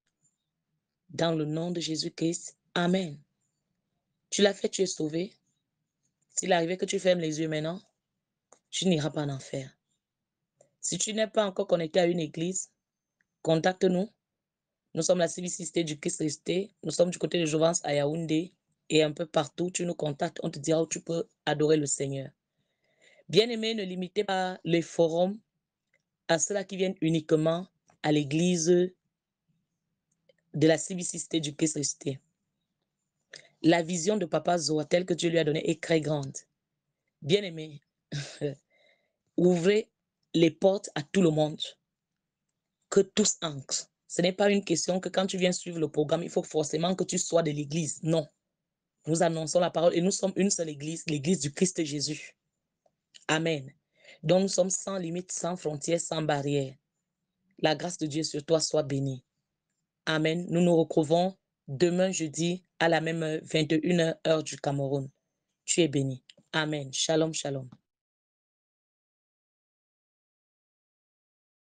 Dans le nom de Jésus-Christ. Amen. Tu l'as fait, tu es sauvé. S'il arrivait que tu fermes les yeux maintenant, tu n'iras pas en enfer. Si tu n'es pas encore connecté à une église, contacte-nous. Nous sommes la civicité du Christ resté. Nous sommes du côté de Jouvence à Yaoundé et un peu partout. Tu nous contactes, on te dira où tu peux adorer le Seigneur. Bien-aimé, ne limitez pas les forums à ceux-là qui viennent uniquement à l'église de la civicité du Christ resté. La vision de Papa Zoa, telle que Dieu lui a donnée, est très grande. Bien-aimé, ouvrez les portes à tout le monde. Que tous entrent. Ce n'est pas une question que quand tu viens suivre le programme, il faut forcément que tu sois de l'église. Non. Nous annonçons la parole et nous sommes une seule église, l'église du Christ Jésus. Amen. Donc nous sommes sans limite, sans frontières, sans barrières. La grâce de Dieu sur toi soit bénie. Amen. Nous nous retrouvons demain jeudi à la même heure, vingt et une heures, heure du Cameroun. Tu es béni. Amen. Shalom, shalom.